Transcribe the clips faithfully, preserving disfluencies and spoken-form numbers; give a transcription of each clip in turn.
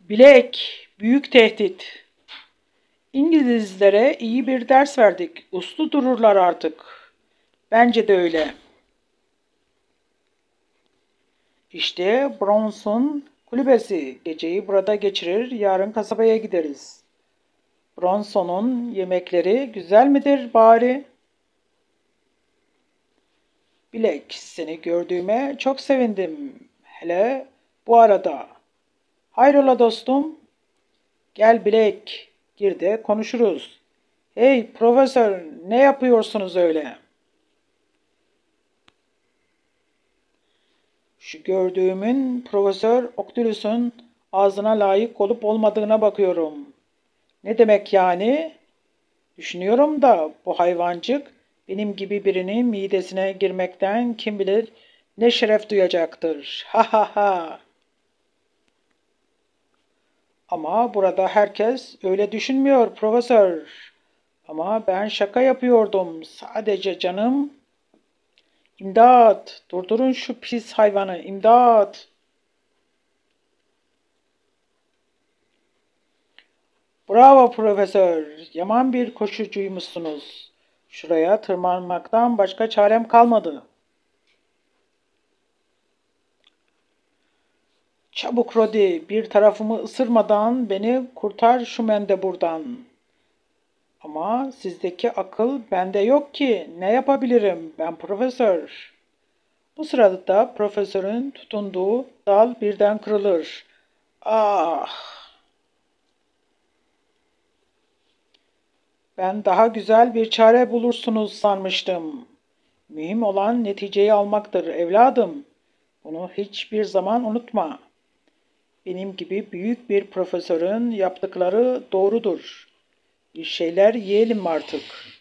Bilek, büyük tehdit. İngilizlere iyi bir ders verdik. Uslu dururlar artık. Bence de öyle. İşte Bronson kulübesi. Geceyi burada geçirir, yarın kasabaya gideriz. Bronson'un yemekleri güzel midir bari? Bilek, seni gördüğüme çok sevindim. Hele bu arada. Hayrola dostum? Gel Bilek, gir de konuşuruz. Hey profesör, ne yapıyorsunuz öyle? Şu gördüğümün Profesör Octulus'un ağzına layık olup olmadığına bakıyorum. Ne demek yani? Düşünüyorum da bu hayvancık benim gibi birinin midesine girmekten kim bilir ne şeref duyacaktır. Ha ha ha. Ama burada herkes öyle düşünmüyor profesör. Ama ben şaka yapıyordum. Sadece canım. İmdat! Durdurun şu pis hayvanı. İmdat! Bravo profesör. Yaman bir koşucuymuşsunuz. Şuraya tırmanmaktan başka çarem kalmadı. Çabuk Rodi, bir tarafımı ısırmadan beni kurtar şu mendeburdan. Ama sizdeki akıl bende yok ki. Ne yapabilirim? Ben profesör. Bu sırada da profesörün tutunduğu dal birden kırılır. Ah! Ben daha güzel bir çare bulursunuz sanmıştım. Mühim olan neticeyi almaktır evladım. Bunu hiçbir zaman unutma. Benim gibi büyük bir profesörün yaptıkları doğrudur. Bir şeyler yiyelim artık.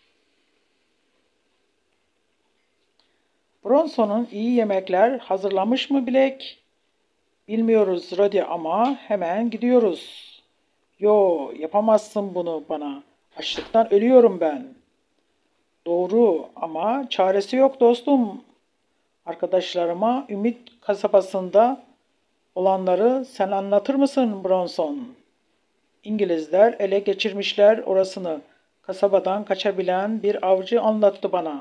Bronson'un iyi yemekler hazırlamış mı Bilek? Bilmiyoruz Rodi ama hemen gidiyoruz. Yo, yapamazsın bunu bana. Açlıktan ölüyorum ben. Doğru ama çaresi yok dostum. Arkadaşlarıma Ümit kasabasında olanları sen anlatır mısın Bronson? İngilizler ele geçirmişler orasını. Kasabadan kaçabilen bir avcı anlattı bana.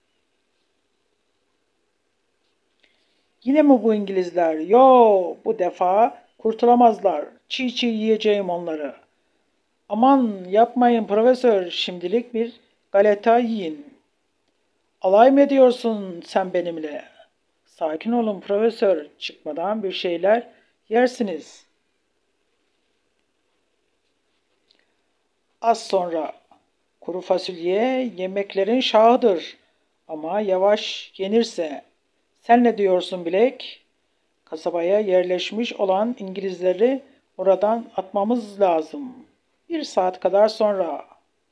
Yine mi bu İngilizler? Yo, bu defa kurtulamazlar. Çiğ çiğ yiyeceğim onları. Aman yapmayın profesör, şimdilik bir galeta yiyin. Alay mı ediyorsun sen benimle? Sakin olun profesör, çıkmadan bir şeyler yersiniz. Az sonra kuru fasulye yemeklerin şahıdır. Ama yavaş yenirse. Sen ne diyorsun Bilek? Kasabaya yerleşmiş olan İngilizleri oradan atmamız lazım. Bir saat kadar sonra.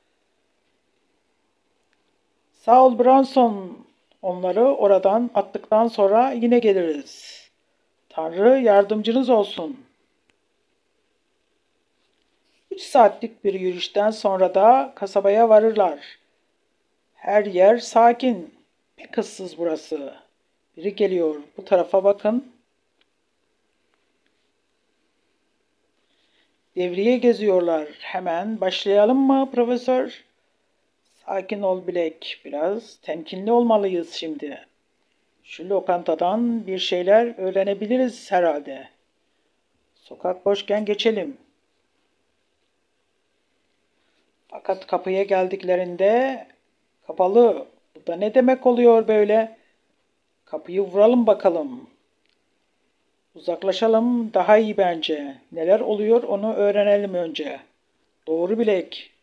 Sağ ol Branson. Onları oradan attıktan sonra yine geliriz. Tanrı yardımcınız olsun. Üç saatlik bir yürüyüşten sonra da kasabaya varırlar. Her yer sakin. Pek ıssız burası. Biri geliyor. Bu tarafa bakın. Devriye geziyorlar. Hemen başlayalım mı profesör? Sakin ol Bilek. Biraz temkinli olmalıyız şimdi. Şu lokantadan bir şeyler öğrenebiliriz herhalde. Sokak boşken geçelim. Fakat kapıya geldiklerinde kapalı. Bu da ne demek oluyor böyle? Kapıyı vuralım bakalım. Uzaklaşalım daha iyi bence. Neler oluyor onu öğrenelim önce. Doğru Bilek.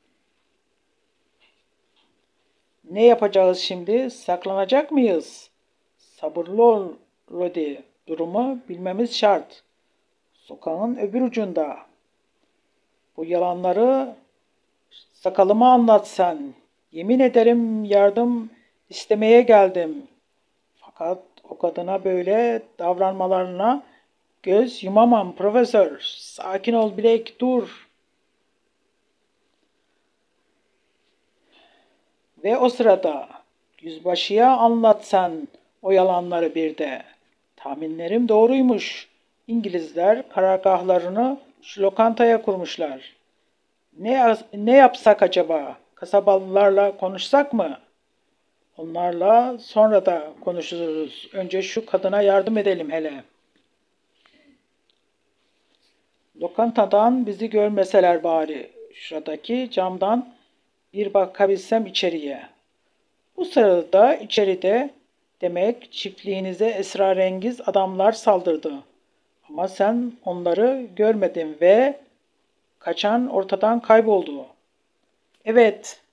Ne yapacağız şimdi? Saklanacak mıyız? Sabırlı ol Rodi. Durumu bilmemiz şart. Sokağın öbür ucunda. Bu yalanları sakalıma anlat sen. Yemin ederim yardım istemeye geldim. Fakat o kadına böyle davranmalarına göz yumamam profesör. Sakin ol Blake, dur. Ve o sırada yüzbaşıya anlat sen o yalanları bir de. Tahminlerim doğruymuş. İngilizler karargahlarını Şu lokantaya kurmuşlar. Ne, yaz- ne yapsak acaba? Kasabalılarla konuşsak mı? Onlarla sonra da konuşuruz. Önce şu kadına yardım edelim hele. Lokantadan bizi görmeseler bari. Şuradaki camdan bir bakabilsem içeriye. Bu sırada içeride demek çiftliğinize esrarengiz adamlar saldırdı. Ama sen onları görmedin ve kaçan ortadan kayboldu. Evet,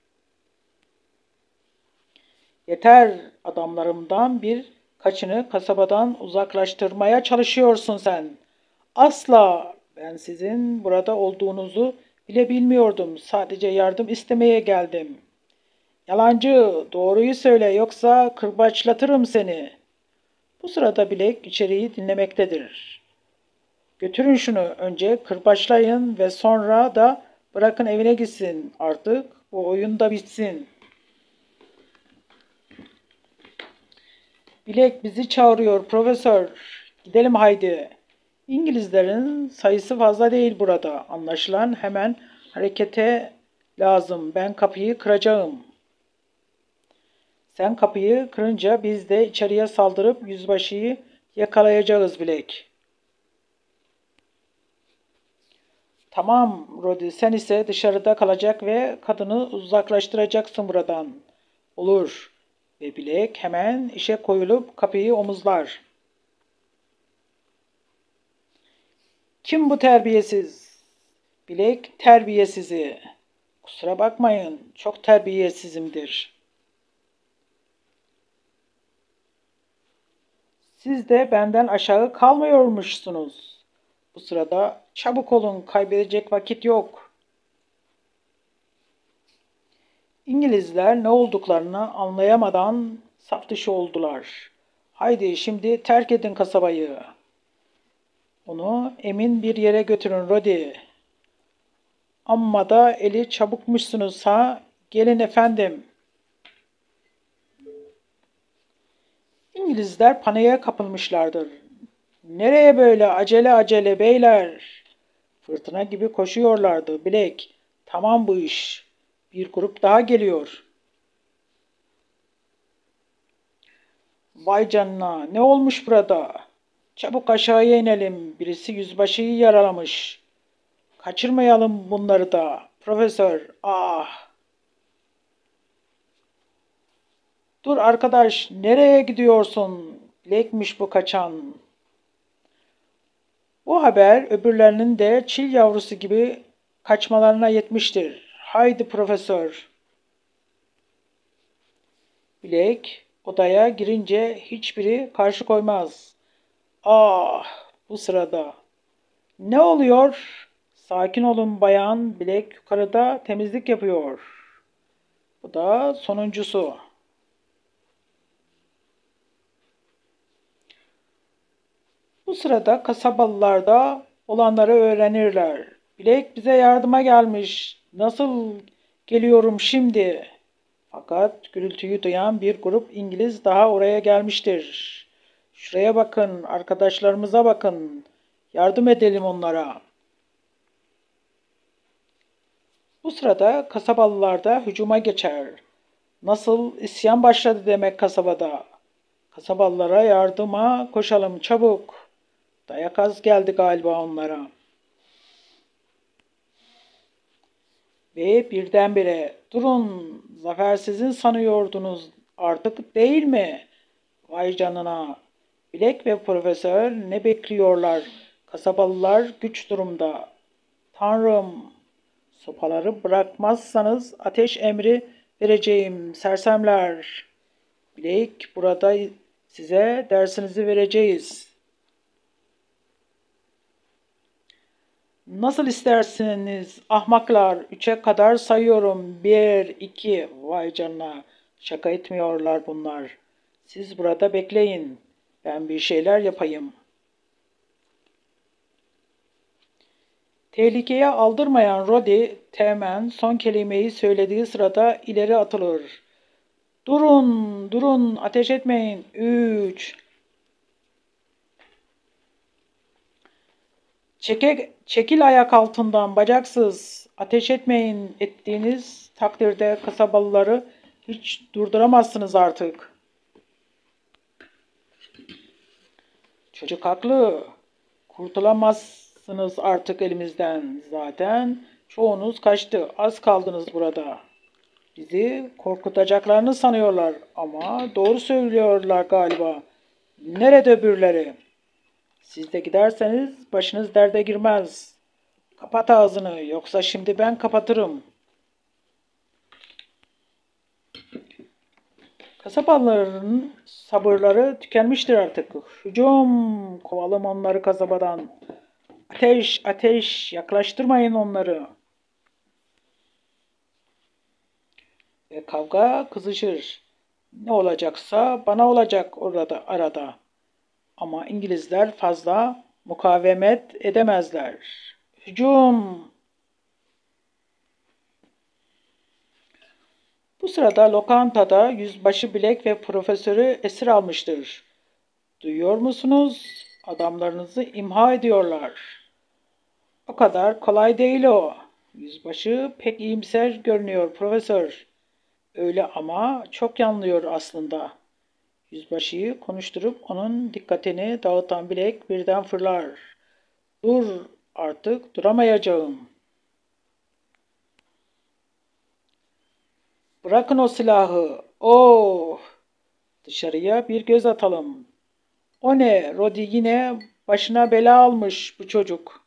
yeter adamlarımdan bir kaçını kasabadan uzaklaştırmaya çalışıyorsun sen. Asla ben sizin burada olduğunuzu bile bilmiyordum. Sadece yardım istemeye geldim. Yalancı, doğruyu söyle yoksa kırbaçlatırım seni. Bu sırada Bilek içeriği dinlemektedir. Götürün şunu önce kırbaçlayın ve sonra da bırakın evine gitsin. Artık bu oyun da bitsin. Bilek bizi çağırıyor profesör. Gidelim haydi. İngilizlerin sayısı fazla değil burada. Anlaşılan hemen harekete lazım. Ben kapıyı kıracağım. Sen kapıyı kırınca biz de içeriye saldırıp yüzbaşıyı yakalayacağız Bilek. Tamam Rodi, sen ise dışarıda kalacak ve kadını uzaklaştıracaksın buradan. Olur. Ve Bilek hemen işe koyulup kapıyı omuzlar. Kim bu terbiyesiz? Bilek terbiyesizi. Kusura bakmayın, çok terbiyesizimdir. Siz de benden aşağı kalmıyormuşsunuz. Bu sırada çabuk olun, kaybedecek vakit yok. İngilizler ne olduklarını anlayamadan saf dışı oldular. Haydi şimdi terk edin kasabayı. Onu emin bir yere götürün Rodi. Amma da eli çabukmuşsunuz ha. Gelin efendim. İngilizler paniğe kapılmışlardır. Nereye böyle acele acele beyler? Fırtına gibi koşuyorlardı. Bilek, tamam bu iş. Bir grup daha geliyor. Vay canına, ne olmuş burada? Çabuk aşağıya inelim. Birisi yüzbaşıyı yaralamış. Kaçırmayalım bunları da. Profesör, ah. Dur arkadaş, nereye gidiyorsun? Bilekmiş bu kaçan. Bu haber öbürlerinin de çil yavrusu gibi kaçmalarına yetmiştir. Haydi profesör. Bilek odaya girince hiçbiri karşı koymaz. Ah, bu sırada. Ne oluyor? Sakin olun bayan. Bilek yukarıda temizlik yapıyor. Bu da sonuncusu. Bu sırada kasabalılar da olanları öğrenirler. Bilek bize yardıma gelmiş. Nasıl geliyorum şimdi? Fakat gürültüyü duyan bir grup İngiliz daha oraya gelmiştir. Şuraya bakın, arkadaşlarımıza bakın. Yardım edelim onlara. Bu sırada kasabalılar da hücuma geçer. Nasıl isyan başladı demek kasabada. Kasabalılara yardıma koşalım çabuk. Dayak az geldi galiba onlara. Ve birdenbire durun zafer sizin sanıyordunuz artık değil mi? Vay canına. Bilek ve profesör ne bekliyorlar? Kasabalılar güç durumda. Tanrım, sopaları bırakmazsanız ateş emri vereceğim sersemler. Bilek burada size dersinizi vereceğiz. Nasıl isterseniz ahmaklar. Üçe kadar sayıyorum. Bir, iki. Vay canına. Şaka etmiyorlar bunlar. Siz burada bekleyin. Ben bir şeyler yapayım. Tehlikeye aldırmayan Rodi teğmen son kelimeyi söylediği sırada ileri atılır. Durun, durun, ateş etmeyin. Üç. Çeke, çekil ayak altından bacaksız. Ateş etmeyin. Ettiğiniz takdirde kasabalıları hiç durduramazsınız artık. Çocuk haklı. Kurtulamazsınız artık elimizden. Zaten çoğunuz kaçtı. Az kaldınız burada. Bizi korkutacaklarını sanıyorlar ama doğru söylüyorlar galiba. Nerede öbürleri? Siz de giderseniz başınız derde girmez. Kapat ağzını yoksa şimdi ben kapatırım. Kasabalıların sabırları tükenmiştir artık. Hücum! Kovalım onları kasabadan. Ateş, ateş! Yaklaştırmayın onları. Ve kavga kızışır. Ne olacaksa bana olacak orada arada. Ama İngilizler fazla mukavemet edemezler. Hücum! Bu sırada lokantada yüzbaşı Bilek ve profesörü esir almıştır. Duyuyor musunuz? Adamlarınızı imha ediyorlar. O kadar kolay değil o. Yüzbaşı pek iyimser görünüyor profesör. Öyle ama çok yanlıyor aslında. Yüzbaşıyı konuşturup onun dikkatini dağıtan Bilek birden fırlar. Dur artık duramayacağım. Bırakın o silahı. Oh! Dışarıya bir göz atalım. O ne? Rodi yine başına bela almış bu çocuk.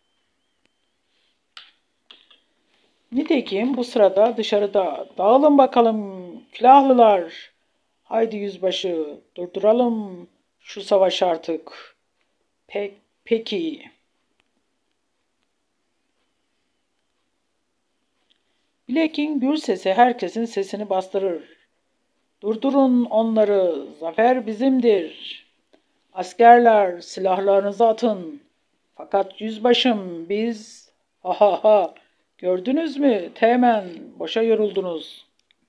Nitekim bu sırada dışarıda dağılın bakalım külahlılar. Haydi yüzbaşı durduralım şu savaş artık. Pek, peki. Blake'in gür sesi herkesin sesini bastırır. Durdurun onları, zafer bizimdir. Askerler silahlarınızı atın. Fakat yüzbaşım biz ha ha ha gördünüz mü Teğmen boşa yoruldunuz.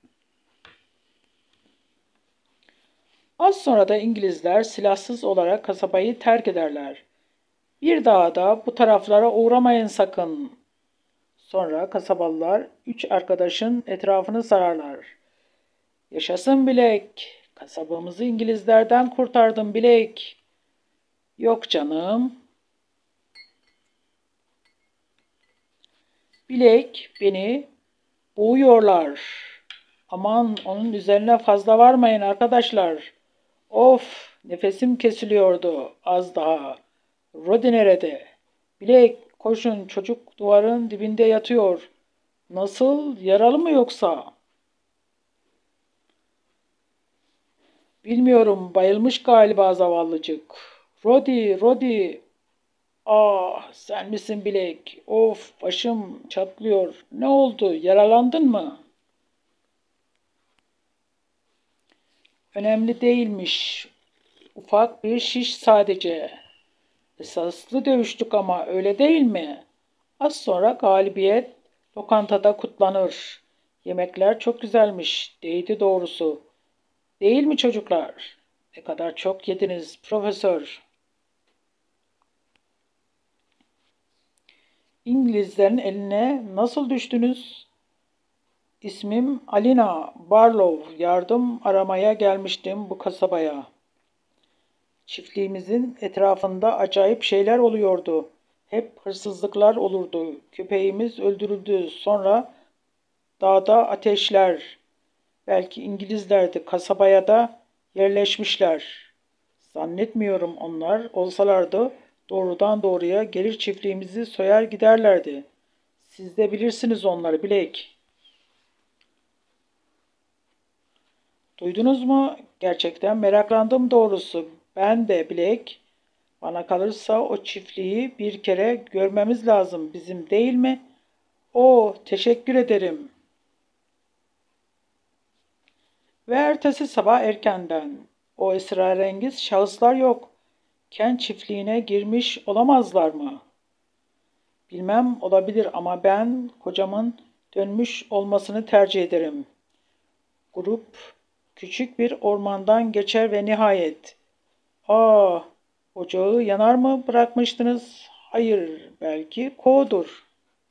Az sonra da İngilizler silahsız olarak kasabayı terk ederler. Bir daha da bu taraflara uğramayın sakın. Sonra kasabalılar üç arkadaşın etrafını sararlar. Yaşasın Bilek, kasabamızı İngilizlerden kurtardım Bilek. Yok canım. Bilek beni boğuyorlar. Aman onun üzerine fazla varmayın arkadaşlar. Of nefesim kesiliyordu az daha. Rodi nerede? Bilek koşun çocuk duvarın dibinde yatıyor. Nasıl yaralı mı yoksa? Bilmiyorum bayılmış galiba zavallıcık. Rodi, Rodi. Ah sen misin Bilek? Of başım çatlıyor. Ne oldu yaralandın mı? Önemli değilmiş. Ufak bir şiş sadece. Esaslı dövüştük ama öyle değil mi? Az sonra galibiyet lokantada kutlanır. Yemekler çok güzelmiş, değdi doğrusu. Değil mi çocuklar? Ne kadar çok yediniz profesör. İngilizlerin eline nasıl düştünüz? İsmim Alina Barlow. Yardım aramaya gelmiştim bu kasabaya. Çiftliğimizin etrafında acayip şeyler oluyordu. Hep hırsızlıklar olurdu. Köpeğimiz öldürüldü. Sonra dağda ateşler. Belki İngilizlerdi. Kasabaya da yerleşmişler. Zannetmiyorum onlar olsalardı doğrudan doğruya gelir çiftliğimizi soyar giderlerdi. Siz de bilirsiniz onları Bilek. Duydunuz mu? Gerçekten meraklandım doğrusu. Ben de Bilek. Bana kalırsa o çiftliği bir kere görmemiz lazım bizim değil mi? Oo, teşekkür ederim. Ve ertesi sabah erkenden o esrarengiz şahıslar yok. Kent çiftliğine girmiş olamazlar mı? Bilmem olabilir ama ben kocamın dönmüş olmasını tercih ederim. Grup küçük bir ormandan geçer ve nihayet ''Aa, ocağı yanar mı bırakmıştınız? Hayır, belki Ko'dur.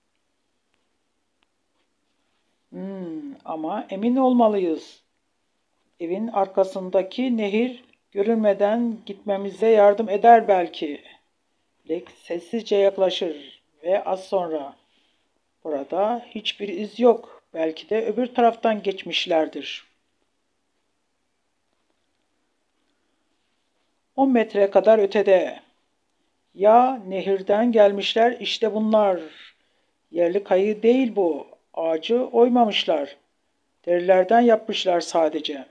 Hmm, ama emin olmalıyız. Evin arkasındaki nehir görünmeden gitmemize yardım eder belki. Black sessizce yaklaşır ve az sonra burada hiçbir iz yok. Belki de öbür taraftan geçmişlerdir. On metre kadar ötede. Ya nehirden gelmişler işte bunlar. Yerli kayı değil bu. Ağacı oymamışlar. Derilerden yapmışlar sadece.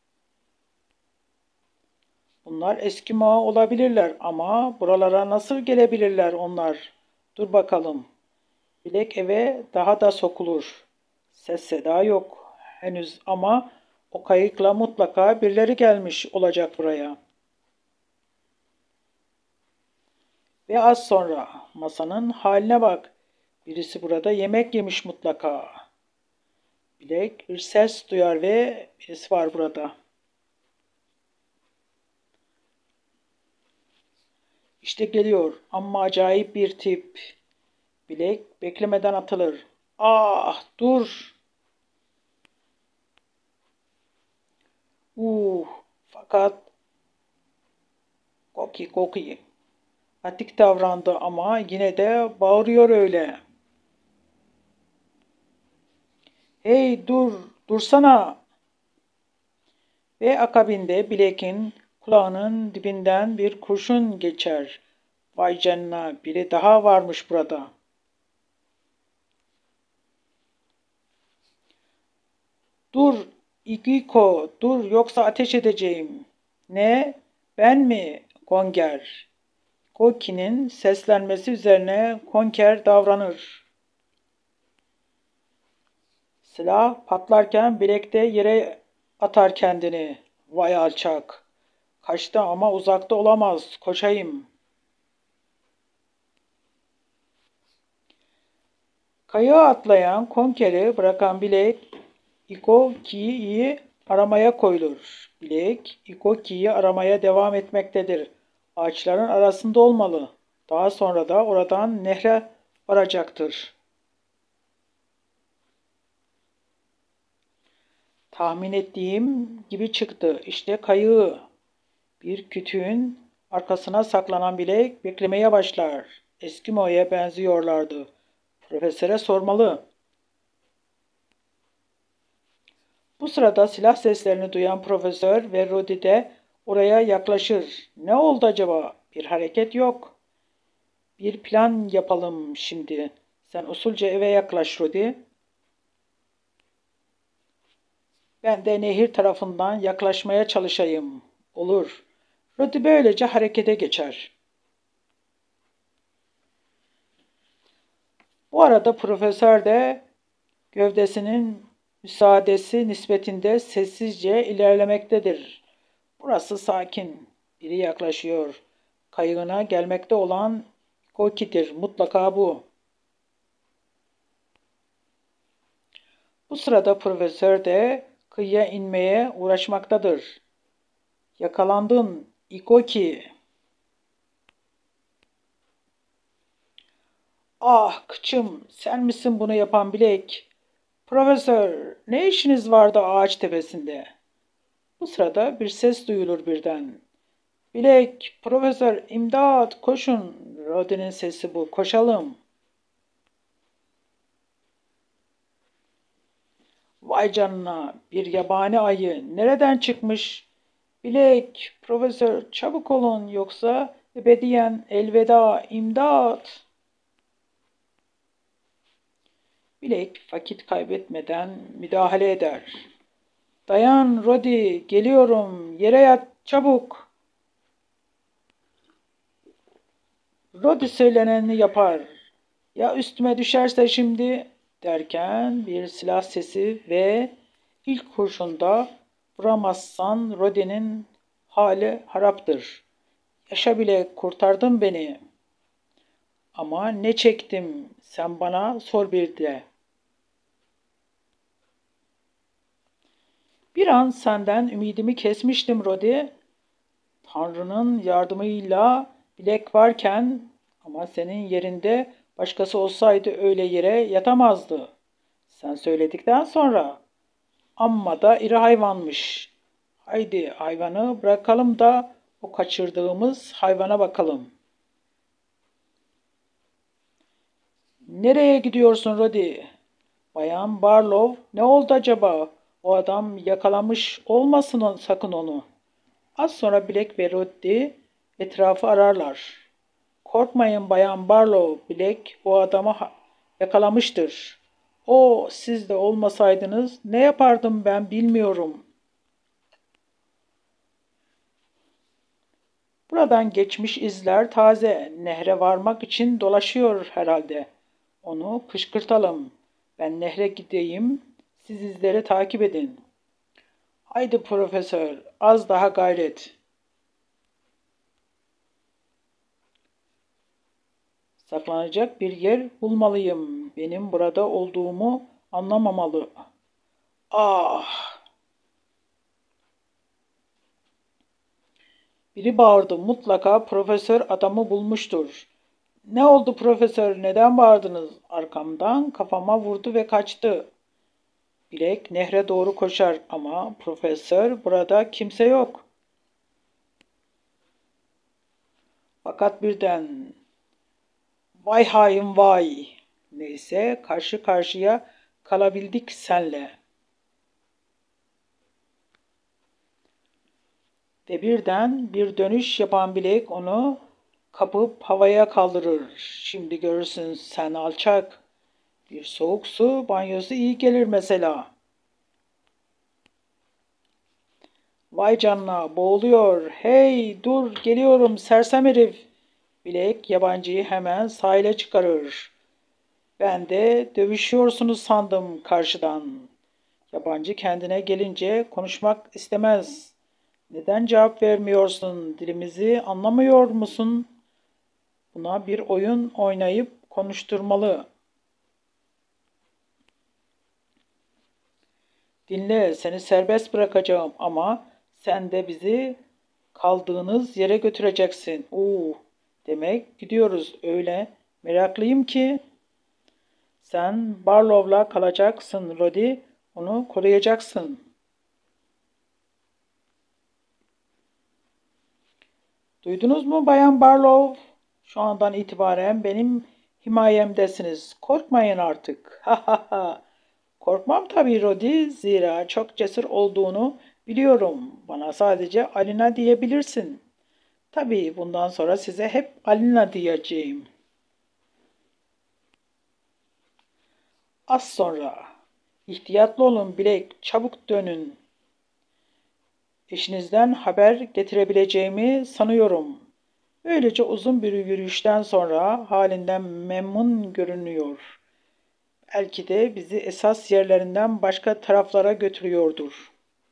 Bunlar Eskimo olabilirler ama buralara nasıl gelebilirler onlar? Dur bakalım. Bilek eve daha da sokulur. Ses seda yok henüz ama o kayıkla mutlaka birileri gelmiş olacak buraya. Ve az sonra masanın haline bak. Birisi burada yemek yemiş mutlaka. Bilek bir ses duyar ve birisi var burada. İşte geliyor ama acayip bir tip. Bilek beklemeden atılır. Ah dur. Uh, fakat Koki Koki atik davrandı ama yine de bağırıyor öyle. Hey dur, dursana. Ve akabinde Bilek'in kulağının dibinden bir kurşun geçer. Vay canına, biri daha varmış burada. Dur, Igiko, dur yoksa ateş edeceğim. Ne? Ben mi? Gonger. Koki'nin seslenmesi üzerine Konker davranır. Silah patlarken bilek de yere atar kendini. Vay alçak. Kaçtı ama uzakta olamaz. Koşayım. Kayağa atlayan Konker'i bırakan bilek Ikoki'yi aramaya koyulur. Bilek Ikoki'yi aramaya devam etmektedir. Ağaçların arasında olmalı. Daha sonra da oradan nehre varacaktır. Tahmin ettiğim gibi çıktı. İşte kayığı. Bir kütüğün arkasına saklanan bilek beklemeye başlar. Eskimo'ya benziyorlardı. Profesöre sormalı. Bu sırada silah seslerini duyan profesör ve Rudy de oraya yaklaşır. Ne oldu acaba? Bir hareket yok. Bir plan yapalım şimdi. Sen usulca eve yaklaş Rudy. Ben de nehir tarafından yaklaşmaya çalışayım. Olur. Rudy böylece harekete geçer. Bu arada profesör de gövdesinin müsaadesi nispetinde sessizce ilerlemektedir. Burası sakin. Biri yaklaşıyor. Kayığına gelmekte olan Koki'dir. Mutlaka bu. Bu sırada profesör de kıyıya inmeye uğraşmaktadır. Yakalandın Ikoki. Ah kıçım, sen misin bunu yapan bilek? Profesör, ne işiniz vardı ağaç tepesinde? Bu sırada bir ses duyulur birden. Bilek, profesör, imdat, koşun. Rodin'in sesi bu, koşalım. Vay canına, bir yabani ayı. Nereden çıkmış? Bilek, profesör, çabuk olun yoksa ebediyen elveda, imdat. Bilek vakit kaybetmeden müdahale eder. Dayan Rodi, geliyorum, yere yat çabuk. Rodi söyleneni yapar. Ya üstüme düşerse şimdi derken bir silah sesi ve ilk kurşunda vuramazsan Rodi'nin hali haraptır. Yaşa bile kurtardın beni. Ama ne çektim sen bana sor bir de. Bir an senden ümidimi kesmiştim Rodi. Tanrı'nın yardımıyla bilek varken Ama senin yerinde başkası olsaydı öyle yere yatamazdı. Sen söyledikten sonra. Amma da iri hayvanmış. Haydi hayvanı bırakalım da o kaçırdığımız hayvana bakalım. Nereye gidiyorsun Rodi? Bayan Barlow, ne oldu acaba? O adam yakalamış olmasın sakın onu. Az sonra Black ve Roddy etrafı ararlar. Korkmayın Bayan Barlow, Black o adamı yakalamıştır. O siz de olmasaydınız ne yapardım ben bilmiyorum. Buradan geçmiş izler taze. Nehre varmak için dolaşıyor herhalde. Onu kışkırtalım. Ben nehre gideyim. Siz izleri takip edin. Haydi profesör, az daha gayret. Saklanacak bir yer bulmalıyım. Benim burada olduğumu anlamamalı. Ah! Biri bağırdı. Mutlaka profesör adamı bulmuştur. Ne oldu profesör? Neden bağırdınız? Arkamdan kafama vurdu ve kaçtı. Bilek nehre doğru koşar ama profesör burada kimse yok. Fakat birden vay hain vay. Neyse karşı karşıya kalabildik senle. Ve birden bir dönüş yapan bilek onu kapıp havaya kaldırır. Şimdi görürsün sen alçak. Bir soğuk su banyosu iyi gelir mesela. Vay canına boğuluyor. Hey dur geliyorum sersem herif. Bilek yabancıyı hemen sahile çıkarır. Ben de dövüşüyorsunuz sandım karşıdan. Yabancı kendine gelince konuşmak istemez. Neden cevap vermiyorsun? Dilimizi anlamıyor musun? Buna bir oyun oynayıp konuşturmalı. Dinle, seni serbest bırakacağım ama sen de bizi kaldığınız yere götüreceksin. Oo, demek gidiyoruz öyle. Meraklıyım ki sen Barlow'la kalacaksın Roddy. Onu koruyacaksın. Duydunuz mu Bayan Barlow? Şu andan itibaren benim himayemdesiniz. Korkmayın artık. Ha ha ha. Korkmam tabii Roddy. Zira çok cesur olduğunu biliyorum. Bana sadece Alina diyebilirsin. Tabii bundan sonra size hep Alina diyeceğim. Az sonra. İhtiyatlı olun Bilek. Çabuk dönün. Eşinizden haber getirebileceğimi sanıyorum. Böylece uzun bir yürüyüşten sonra halinden memnun görünüyor. Belki de bizi esas yerlerinden başka taraflara götürüyordur.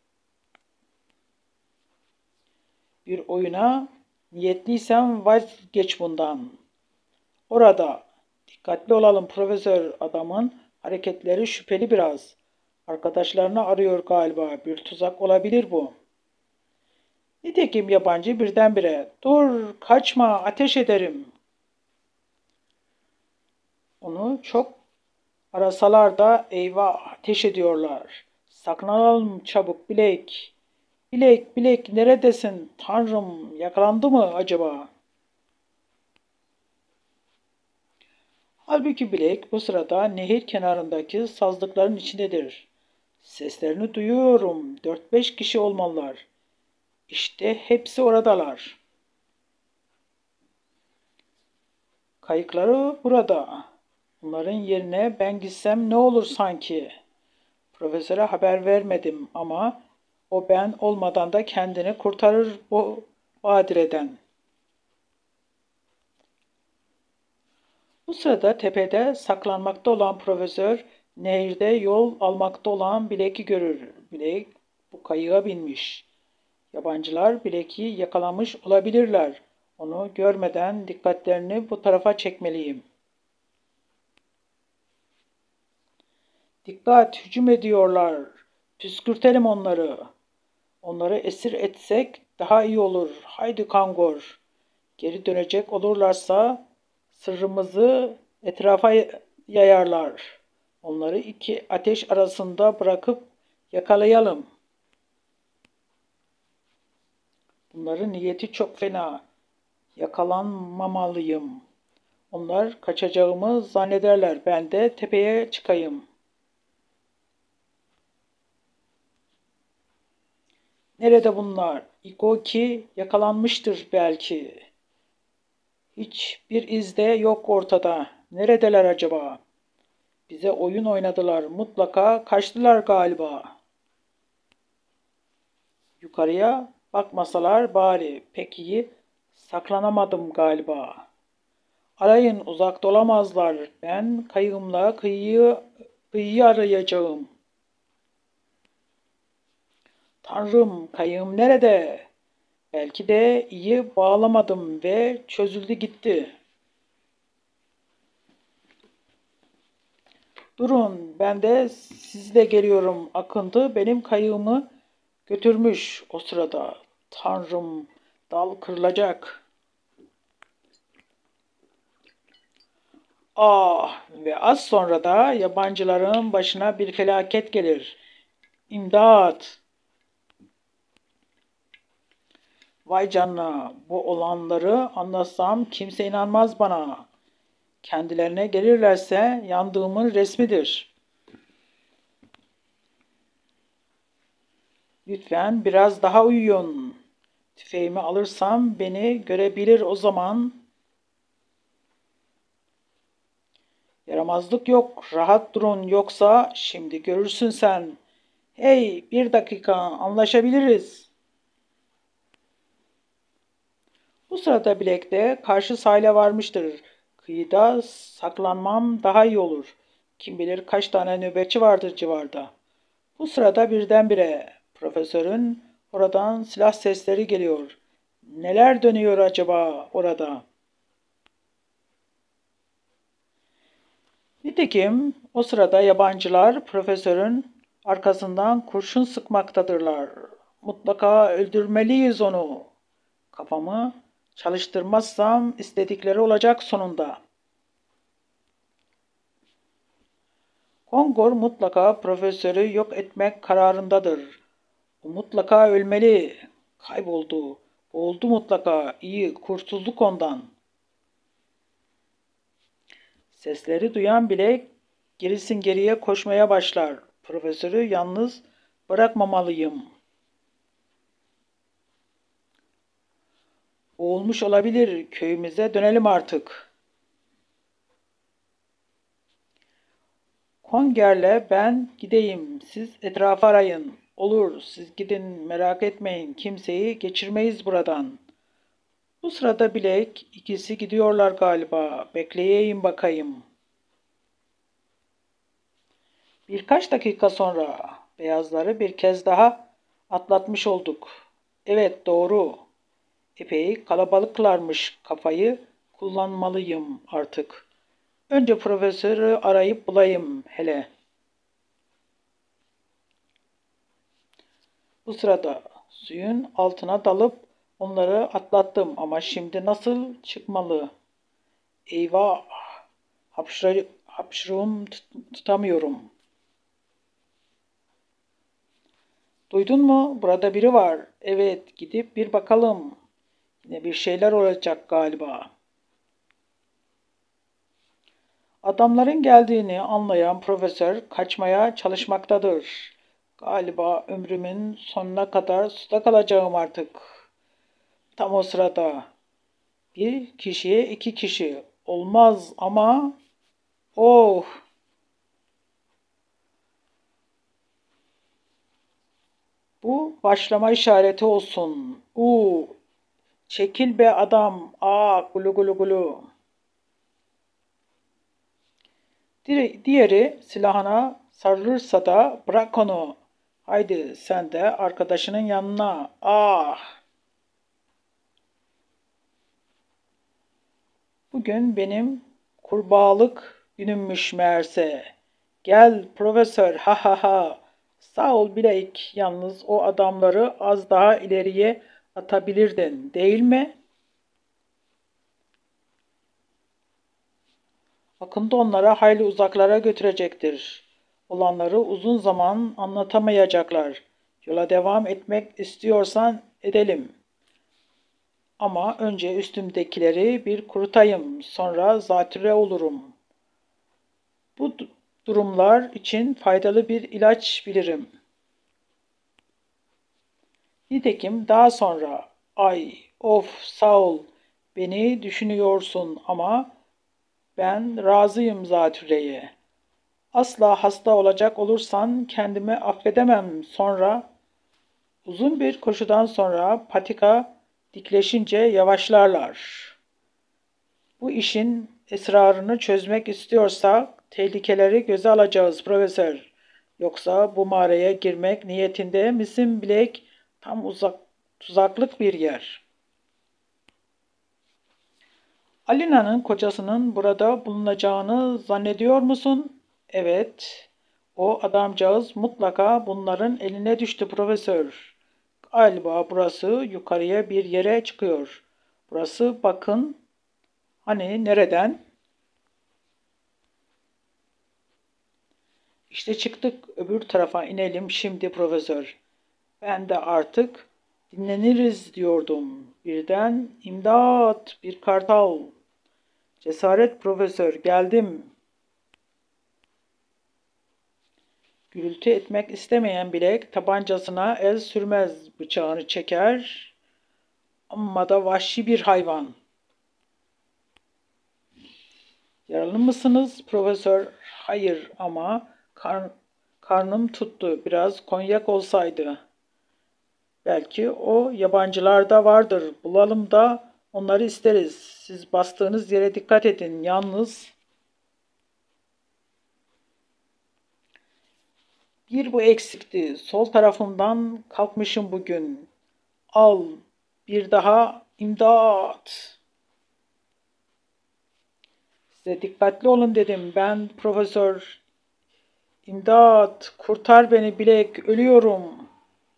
Bir oyuna niyetliysen vazgeç bundan. Orada dikkatli olalım profesör adamın hareketleri şüpheli biraz. Arkadaşlarını arıyor galiba. Bir tuzak olabilir bu. Nitekim yabancı birdenbire dur kaçma ateş ederim. Onu çok arasalar da eyvah ateş ediyorlar. Saklanalım çabuk Bilek. Bilek Bilek neredesin? Tanrım yakalandı mı acaba? Halbuki Bilek bu sırada nehir kenarındaki sazlıkların içindedir. Seslerini duyuyorum. Dört beş kişi olmalılar. İşte hepsi oradalar. Kayıkları burada. Bunların yerine ben gitsem ne olur sanki? Profesöre haber vermedim ama o ben olmadan da kendini kurtarır bu badireden. Bu sırada tepede saklanmakta olan profesör nehirde yol almakta olan Bilek'i görür. Bilek bu kayığa binmiş. Yabancılar Bilek'i yakalamış olabilirler. Onu görmeden dikkatlerini bu tarafa çekmeliyim. Dikkat, hücum ediyorlar. Püskürtelim onları. Onları esir etsek daha iyi olur. Haydi Kangor. Geri dönecek olurlarsa sırrımızı etrafa yayarlar. Onları iki ateş arasında bırakıp yakalayalım. Bunların niyeti çok fena. Yakalanmamalıyım. Onlar kaçacağımı zannederler. Ben de tepeye çıkayım. Nerede bunlar? İgoki yakalanmıştır belki. Hiçbir iz de yok ortada. Neredeler acaba? Bize oyun oynadılar. Mutlaka kaçtılar galiba. Yukarıya bakmasalar bari. Pek iyi saklanamadım galiba. Arayın, uzakta olamazlar. Ben kayığımla kıyıyı, kıyıyı arayacağım. Tanrım, kayığım nerede? Belki de iyi bağlamadım ve çözüldü gitti. Durun, ben de sizle geliyorum. Akıntı benim kayığımı götürmüş o sırada. Tanrım, dal kırılacak. Ah, ve az sonra da yabancıların başına bir felaket gelir. İmdat! Vay canına, bu olanları anlatsam kimse inanmaz bana. Kendilerine gelirlerse yandığımın resmidir. Lütfen biraz daha uyuyun. Tüfeğimi alırsam beni görebilir o zaman. Yaramazlık yok, rahat durun yoksa şimdi görürsün sen. Hey, bir dakika anlaşabiliriz. Bu sırada Bilek de karşı sahile varmıştır. Kıyıda saklanmam daha iyi olur. Kim bilir kaç tane nöbetçi vardır civarda. Bu sırada birdenbire profesörün oradan silah sesleri geliyor. Neler dönüyor acaba orada? Nitekim o sırada yabancılar profesörün arkasından kurşun sıkmaktadırlar. Mutlaka öldürmeliyiz onu. Kafamı çalıştırmazsam istedikleri olacak sonunda. Kongor mutlaka profesörü yok etmek kararındadır. O mutlaka ölmeli. Kayboldu. Oldu mutlaka. İyi, kurtulduk ondan. Sesleri duyan bile gerisin geriye koşmaya başlar. Profesörü yalnız bırakmamalıyım. Olmuş olabilir. Köyümüze dönelim artık. Konger'le ben gideyim. Siz etrafı arayın. Olur, siz gidin, merak etmeyin. Kimseyi geçirmeyiz buradan. Bu sırada Bilek, ikisi gidiyorlar galiba. Bekleyeyim bakayım. Birkaç dakika sonra beyazları bir kez daha atlatmış olduk. Evet, doğru. Epey kalabalıklarmış. Kafayı kullanmalıyım artık. Önce profesörü arayıp bulayım hele. Bu sırada suyun altına dalıp onları atlattım ama şimdi nasıl çıkmalı? Eyvah! Hapşır, hapşırığım tutamıyorum. Duydun mu? Burada biri var. Evet, gidip bir bakalım. Yine bir şeyler olacak galiba. Adamların geldiğini anlayan profesör kaçmaya çalışmaktadır. Galiba ömrümün sonuna kadar suda kalacağım artık. Tam o sırada bir kişiye iki kişi olmaz ama oh, bu başlama işareti olsun. U çekil be adam. Aa gulu gulu gulu. Diğeri silahına sarılırsa da bırak onu. Haydi sen de arkadaşının yanına. Ah! Bugün benim kurbağalık günümmüş meğerse. Gel profesör ha ha ha. Sağ ol Blake. Yalnız o adamları az daha ileriye atabilirdin değil mi? Akıntı onlara hayli uzaklara götürecektir. Olanları uzun zaman anlatamayacaklar. Yola devam etmek istiyorsan edelim. Ama önce üstümdekileri bir kurutayım, sonra zatürre olurum. Bu durumlar için faydalı bir ilaç bilirim. Nitekim daha sonra, ay, of, sağ ol, beni düşünüyorsun ama ben razıyım zatürreye. Asla hasta olacak olursan kendimi affedemem. Sonra uzun bir koşudan sonra patika dikleşince yavaşlarlar. Bu işin esrarını çözmek istiyorsak tehlikeleri göze alacağız profesör. Yoksa bu mağaraya girmek niyetinde misin bilek tam uzak, tuzaklık bir yer. Alina'nın kocasının burada bulunacağını zannediyor musun? Evet. O adamcağız mutlaka bunların eline düştü profesör. Galiba burası yukarıya bir yere çıkıyor. Burası bakın. Hani nereden? İşte çıktık öbür tarafa inelim şimdi profesör. Ben de artık dinleniriz diyordum. Birden imdat bir kartal. Cesaret profesör geldim. Gürültü etmek istemeyen bilek tabancasına el sürmez, bıçağını çeker. Amma da vahşi bir hayvan. Yaralı mısınız profesör? Hayır ama kar, karnım tuttu. Biraz konyak olsaydı. Belki o yabancılarda vardır. Bulalım da onları isteriz. Siz bastığınız yere dikkat edin. Yalnız bir bu eksikti. Sol tarafımdan kalkmışım bugün. Al bir daha imdat. Size dikkatli olun dedim. Ben profesör. İmdat kurtar beni bilek ölüyorum.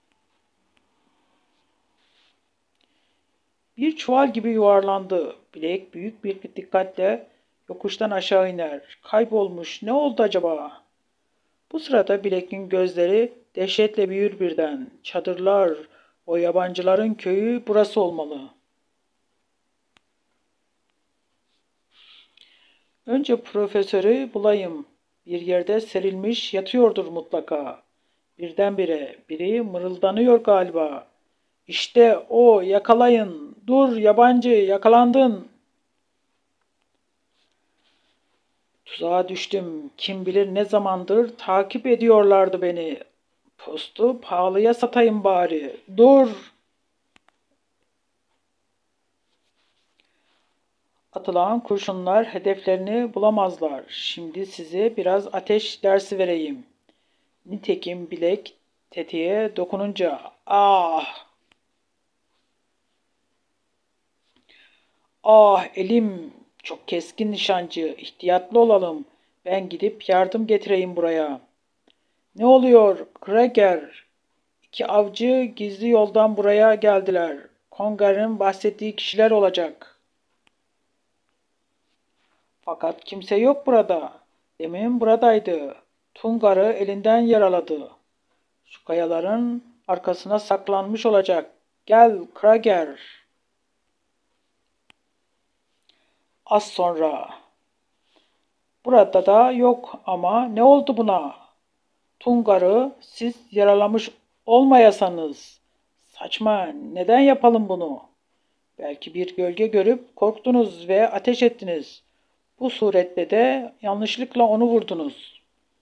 Bir çuval gibi yuvarlandı. Bilek büyük bir dikkatle yokuştan aşağı iner. Kaybolmuş. Ne oldu acaba? Bu sırada Bilek'in gözleri dehşetle büyür birden. Çadırlar, o yabancıların köyü burası olmalı. Önce profesörü bulayım. Bir yerde serilmiş yatıyordur mutlaka. Birdenbire biri mırıldanıyor galiba. İşte o yakalayın. Dur yabancı yakalandın. Tuzağa düştüm. Kim bilir ne zamandır takip ediyorlardı beni. Postu pahalıya satayım bari. Dur. Atılan kurşunlar hedeflerini bulamazlar. Şimdi size biraz ateş dersi vereyim. Nitekim bilek tetiğe dokununca ah ah elim çok keskin nişancı ihtiyatlı olalım. Ben gidip yardım getireyim buraya. Ne oluyor Krager? İki avcı gizli yoldan buraya geldiler. Kongar'ın bahsettiği kişiler olacak. Fakat kimse yok burada. Demin buradaydı. Tungar'ı elinden yaraladı. Şu kayaların arkasına saklanmış olacak. Gel Krager. Az sonra. Burada da yok ama ne oldu buna? Tungar'ı siz yaralamış olmayasanız. Saçma, neden yapalım bunu? Belki bir gölge görüp korktunuz ve ateş ettiniz. Bu surette de yanlışlıkla onu vurdunuz.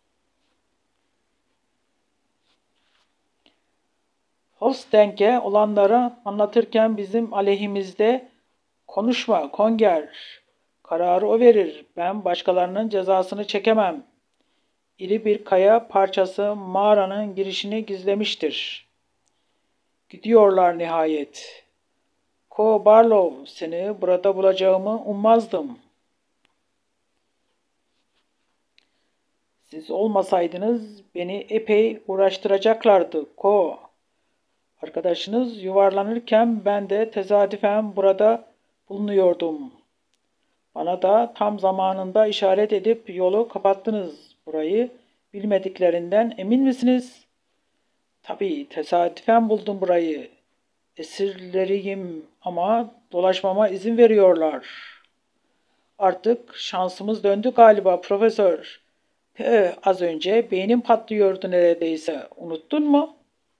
Holstenk'e olanları anlatırken bizim aleyhimizde konuşma Konger. Kararı o verir. Ben başkalarının cezasını çekemem. İri bir kaya parçası mağaranın girişini gizlemiştir. Gidiyorlar nihayet. Ko Barlow, seni burada bulacağımı ummazdım. Siz olmasaydınız beni epey uğraştıracaklardı Ko. Arkadaşınız yuvarlanırken ben de tesadüfen burada bulunuyordum. Bana da tam zamanında işaret edip yolu kapattınız. Burayı bilmediklerinden emin misiniz? Tabii tesadüfen buldum burayı. Esirleriyim ama dolaşmama izin veriyorlar. Artık şansımız döndü galiba profesör. He, az önce beynim patlıyordu neredeyse. Unuttun mu?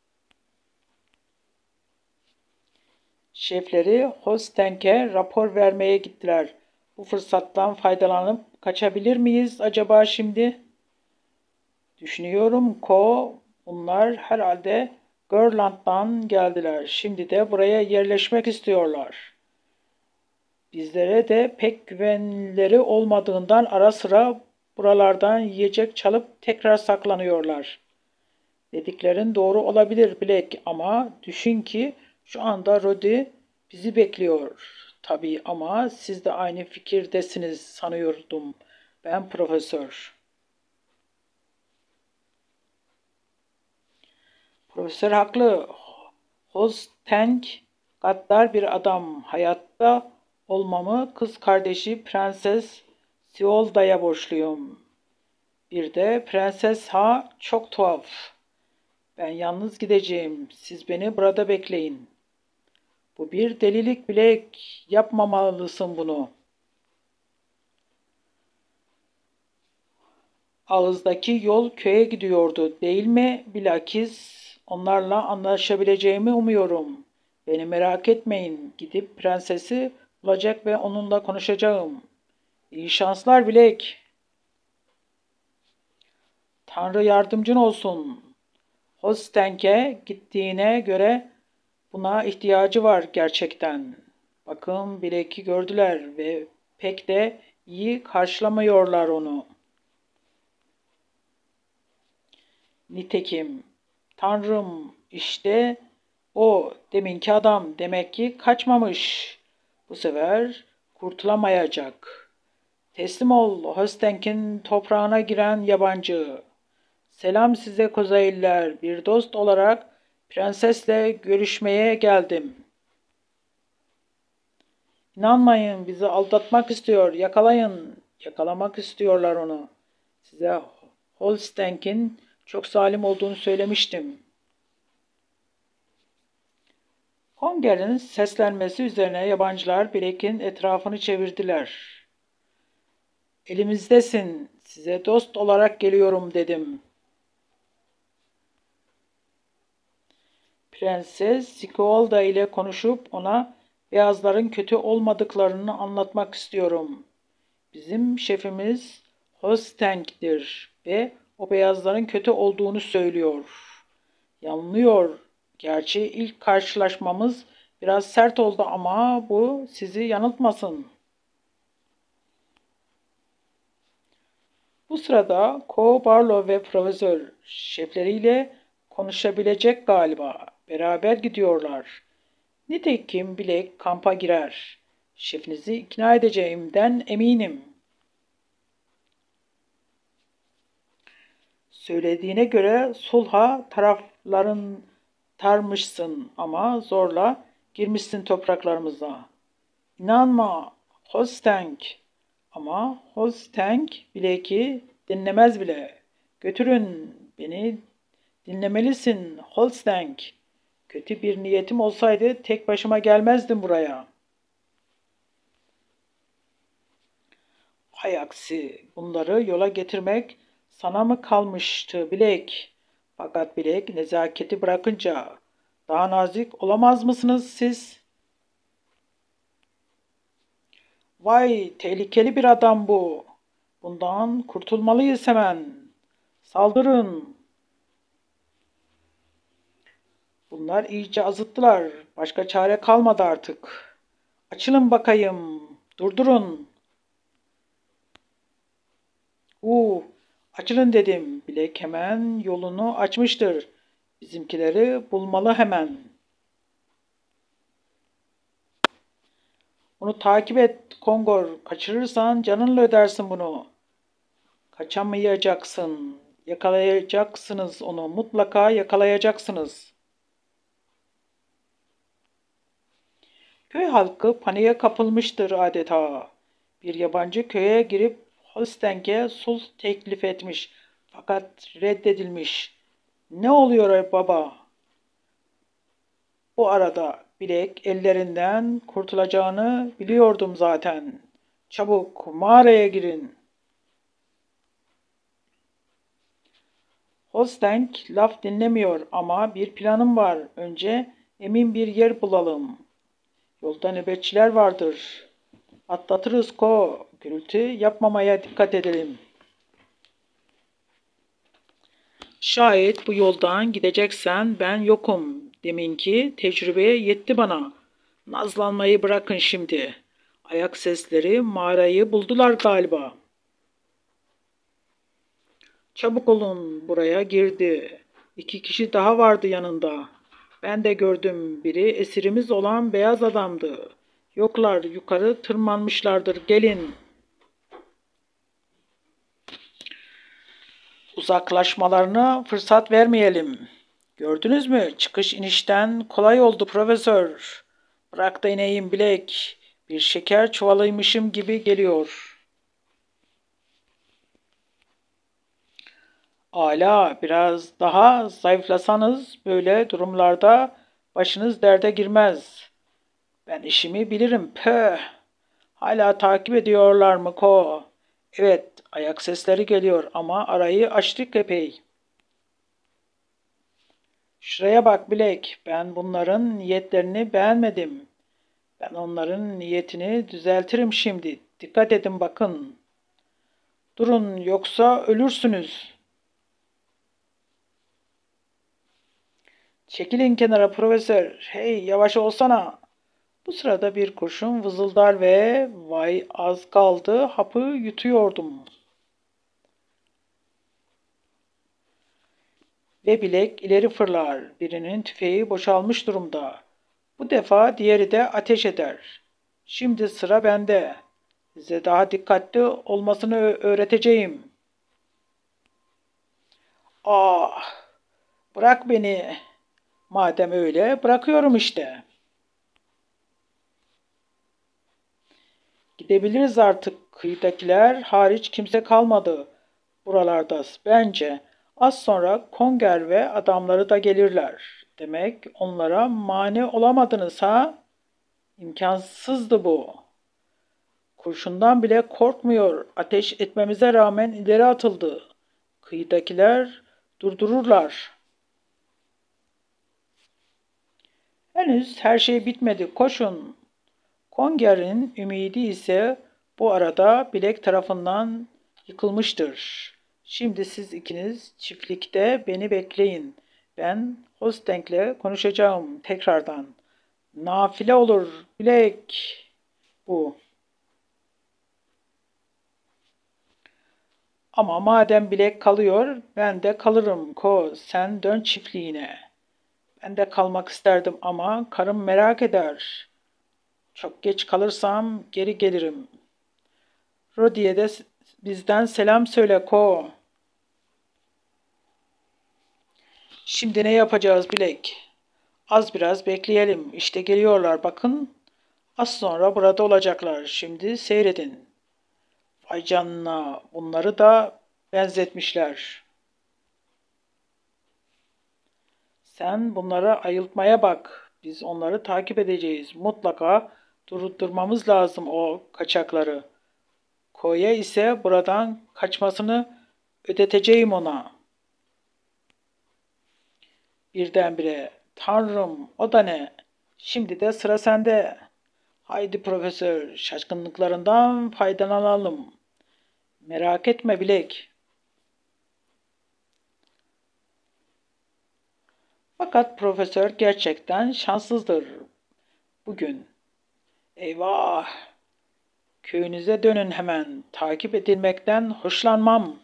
Şefleri Hostenk'e rapor vermeye gittiler. Bu fırsattan faydalanıp kaçabilir miyiz acaba şimdi? Düşünüyorum ko bunlar herhalde Görland'dan geldiler. Şimdi de buraya yerleşmek istiyorlar. Bizlere de pek güvenleri olmadığından ara sıra buralardan yiyecek çalıp tekrar saklanıyorlar. Dediklerin doğru olabilir Black ama düşün ki şu anda Rodi bizi bekliyor. Tabii ama siz de aynı fikirdesiniz sanıyordum. Ben profesör. Profesör haklı. Hostank gaddar bir adam. Hayatta olmamı kız kardeşi Prenses Siolda'ya borçluyum. Bir de Prenses Ha çok tuhaf. Ben yalnız gideceğim. Siz beni burada bekleyin. Bu bir delilik Black. Yapmamalısın bunu. Ağızdaki yol köye gidiyordu, değil mi? Bilakis onlarla anlaşabileceğimi umuyorum. Beni merak etmeyin. Gidip prensesi bulacak ve onunla konuşacağım. İyi şanslar Bilek. Tanrı yardımcın olsun. Hostenk'e gittiğine göre buna ihtiyacı var gerçekten. Bakın Bilek'i gördüler ve pek de iyi karşılamıyorlar onu. Nitekim, Tanrım işte o deminki adam demek ki kaçmamış. Bu sefer kurtulamayacak. Teslim ol Hostenk'in toprağına giren yabancı. Selam size Kozayiller. Bir dost olarak prensesle görüşmeye geldim. İnanmayın bizi aldatmak istiyor. Yakalayın. Yakalamak istiyorlar onu. Size Holstenk'in çok zalim olduğunu söylemiştim. Konger'in seslenmesi üzerine yabancılar Blake'in etrafını çevirdiler. Elimizdesin, size dost olarak geliyorum dedim. Prenses Sikoalda ile konuşup ona beyazların kötü olmadıklarını anlatmak istiyorum. Bizim şefimiz Hostenk'tir ve o beyazların kötü olduğunu söylüyor. Yanılıyor. Gerçi ilk karşılaşmamız biraz sert oldu ama bu sizi yanıltmasın. Bu sırada Ko Barlow ve Profesör şefleriyle konuşabilecek galiba. Beraber gidiyorlar. Nitekim Black kampa girer. Şefinizi ikna edeceğimden eminim. Söylediğine göre sulha tarafların tarmışsın ama zorla girmişsin topraklarımıza. İnanma Hostank. Ama Hostank bile ki dinlemez bile. Götürün beni dinlemelisin Holstank. Kötü bir niyetim olsaydı tek başıma gelmezdim buraya. Hay aksi bunları yola getirmek sana mı kalmıştı Bilek? Fakat Bilek nezaketi bırakınca daha nazik olamaz mısınız siz? Vay tehlikeli bir adam bu. Bundan kurtulmalıyız hemen. Saldırın. Bunlar iyice azıttılar. Başka çare kalmadı artık. Açılın bakayım. Durdurun. Uu, açılın dedim. Bilek hemen yolunu açmıştır. Bizimkileri bulmalı hemen. Onu takip et Kongor. Kaçırırsan canınla ödersin bunu. Kaçamayacaksın. Yakalayacaksınız onu. Mutlaka yakalayacaksınız. Köy halkı paniğe kapılmıştır adeta. Bir yabancı köye girip Holstein'e sulh teklif etmiş. Fakat reddedilmiş. Ne oluyor baba? Bu arada bilek ellerinden kurtulacağını biliyordum zaten. Çabuk mağaraya girin. Holstein laf dinlemiyor ama bir planım var. Önce emin bir yer bulalım. Yolda nöbetçiler vardır. Atlatırız ko. Gürültü yapmamaya dikkat edelim. Şayet bu yoldan gideceksen ben yokum. Deminki tecrübeye yetti bana. Nazlanmayı bırakın şimdi. Ayak sesleri mağarayı buldular galiba. Çabuk olun, buraya girdi. İki kişi daha vardı yanında. Ben de gördüm, biri esirimiz olan beyaz adamdı. Yoklar, yukarı tırmanmışlardır, gelin. Uzaklaşmalarına fırsat vermeyelim. Gördünüz mü? Çıkış inişten kolay oldu profesör. Bırak da ineyim bilek. Bir şeker çuvalıymışım gibi geliyor. Âlâ, biraz daha zayıflasanız böyle durumlarda başınız derde girmez. Ben işimi bilirim. Pöh! Hala takip ediyorlar mı ko? Evet, ayak sesleri geliyor ama arayı açtık epey. Şuraya bak Bilek, ben bunların niyetlerini beğenmedim. Ben onların niyetini düzeltirim şimdi. Dikkat edin bakın. Durun yoksa ölürsünüz. Çekilin kenara profesör. Hey yavaş olsana. Bu sırada bir kurşun vızıldar ve vay az kaldı hapı yutuyordum. Ve Bilek ileri fırlar. Birinin tüfeği boşalmış durumda. Bu defa diğeri de ateş eder. Şimdi sıra bende. Size daha dikkatli olmasını öğreteceğim. Ah, bırak beni. Madem öyle, bırakıyorum işte. Gidebiliriz artık. Kıyıdakiler hariç kimse kalmadı buralarda. Bence az sonra Konger ve adamları da gelirler. Demek onlara mani olamadınız ha? İmkansızdı bu. Kurşundan bile korkmuyor. Ateş etmemize rağmen ileri atıldı. Kıyıdakiler durdururlar. Henüz her şey bitmedi. Koşun. Konger'in ümidi ise bu arada Bilek tarafından yıkılmıştır. Şimdi siz ikiniz çiftlikte beni bekleyin. Ben Hosteng'le konuşacağım tekrardan. Nafile olur Bilek bu. Ama madem Bilek kalıyor, ben de kalırım ko. Sen dön çiftliğine. Ben de kalmak isterdim ama karım merak eder. Çok geç kalırsam geri gelirim. Rodi'ye de bizden selam söyle ko. Şimdi ne yapacağız Bilek? Az biraz bekleyelim. İşte geliyorlar bakın. Az sonra burada olacaklar. Şimdi seyredin. Vay canına bunları da benzetmişler. Sen bunları ayıltmaya bak. Biz onları takip edeceğiz. Mutlaka durdurmamız lazım o kaçakları. Koya ise buradan kaçmasını ödeteceğim ona. Birdenbire, Tanrım o da ne? Şimdi de sıra sende. Haydi profesör, şaşkınlıklarından faydalanalım. Merak etme Bilek. Fakat profesör gerçekten şanssızdır bugün. Eyvah! Köyünüze dönün hemen. Takip edilmekten hoşlanmam.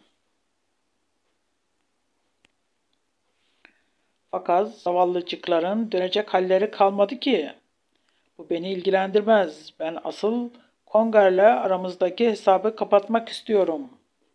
Fakat zavallıcıkların dönecek halleri kalmadı ki. Bu beni ilgilendirmez. Ben asıl Kongar'la aramızdaki hesabı kapatmak istiyorum.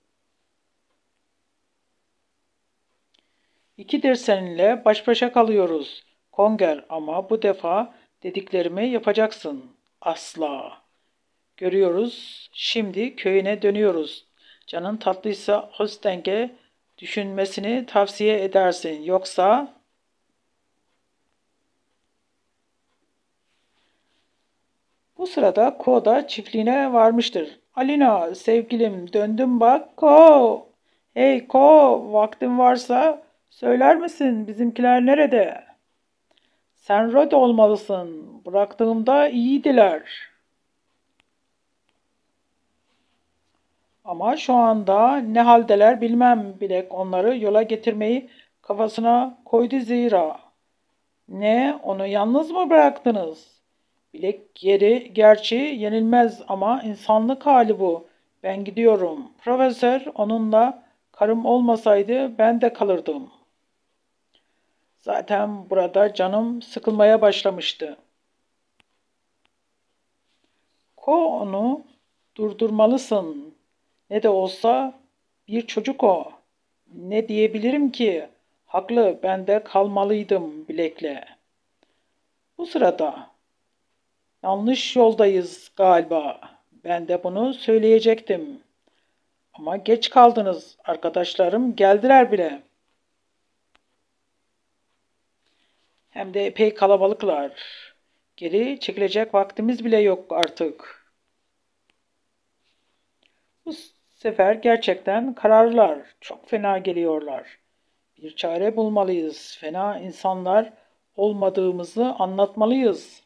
İkidir seninle baş başa kalıyoruz. Konger ama bu defa dediklerimi yapacaksın. Asla. görüyoruz. Şimdi köyüne dönüyoruz. Canın tatlıysa Hosteng'e düşünmesini tavsiye edersin. Yoksa bu sırada Ko da çiftliğine varmıştır. Alina sevgilim döndüm bak Ko. Hey Ko vaktin varsa söyler misin bizimkiler nerede? Sen Rod olmalısın. Bıraktığımda iyiydiler. Ama şu anda ne haldeler bilmem. Bilek onları yola getirmeyi kafasına koydu zira. Ne, onu yalnız mı bıraktınız? Bilek geri, gerçi yenilmez ama insanlık hali bu. Ben gidiyorum. Profesör, onunla karım olmasaydı ben de kalırdım. Zaten burada canım sıkılmaya başlamıştı. Ko onu durdurmalısın. Ne de olsa bir çocuk o. Ne diyebilirim ki? Haklı, ben de kalmalıydım Bilek'le. Bu sırada yanlış yoldayız galiba. Ben de bunu söyleyecektim. Ama geç kaldınız. Arkadaşlarım geldiler bile. Hem de epey kalabalıklar. Geri çekilecek vaktimiz bile yok artık. Bu sefer gerçekten kararlılar. Çok fena geliyorlar. Bir çare bulmalıyız. Fena insanlar olmadığımızı anlatmalıyız.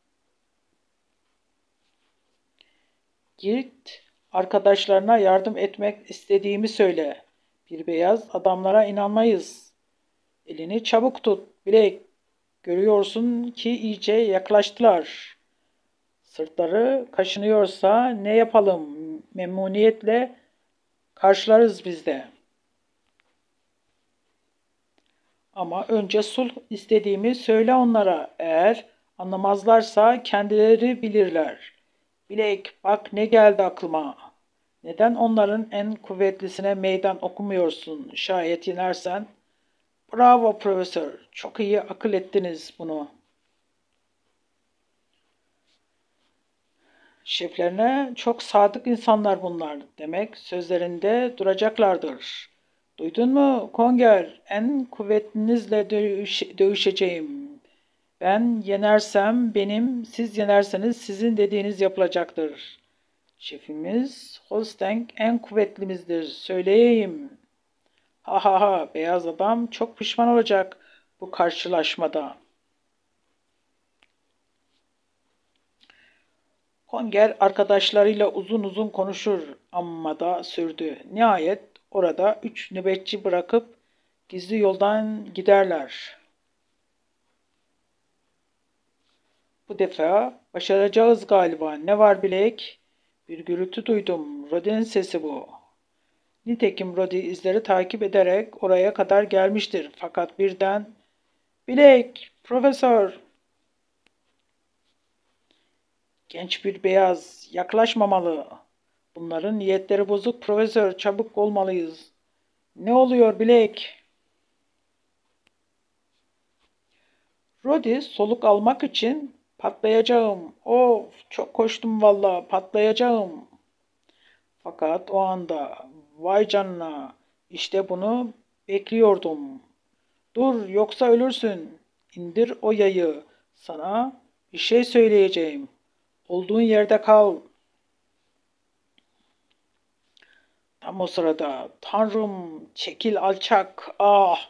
Git arkadaşlarına yardım etmek istediğimi söyle. Bir beyaz adamlara inanmayız. Elini çabuk tut. Bilek. Görüyorsun ki iyice yaklaştılar. Sırtları kaşınıyorsa ne yapalım? Memnuniyetle karşılarız biz de. Ama önce sulh istediğimi söyle onlara. Eğer anlamazlarsa kendileri bilirler. Bilek, bak ne geldi aklıma. Neden onların en kuvvetlisine meydan okumuyorsun? Şayet yenersen. Bravo profesör, çok iyi akıl ettiniz bunu. Şeflerine çok sadık insanlar bunlar. Demek sözlerinde duracaklardır. Duydun mu Konger? En kuvvetlinizle dövüş dövüşeceğim. Ben yenersem benim, siz yenerseniz sizin dediğiniz yapılacaktır. Şefimiz Holstein en kuvvetlimizdir. Söyleyeyim. Ha ha ha, beyaz adam çok pişman olacak bu karşılaşmada. Konger arkadaşlarıyla uzun uzun konuşur amma da sürdü. Nihayet orada üç nöbetçi bırakıp gizli yoldan giderler. Bu defa başaracağız galiba. Ne var bilek? Bir gürültü duydum. Rodin'in sesi bu. Nitekim Rodi izleri takip ederek oraya kadar gelmiştir. Fakat birden Bilek, profesör, genç bir beyaz, yaklaşmamalı. Bunların niyetleri bozuk profesör, çabuk olmalıyız. Ne oluyor Bilek? Rodi soluk almak için patlayacağım. Of, çok koştum valla, patlayacağım. Fakat o anda vay canına işte bunu bekliyordum. Dur yoksa ölürsün. İndir o yayı. Sana bir şey söyleyeceğim. Olduğun yerde kal. Tam o sırada Tanrım çekil alçak. Ah!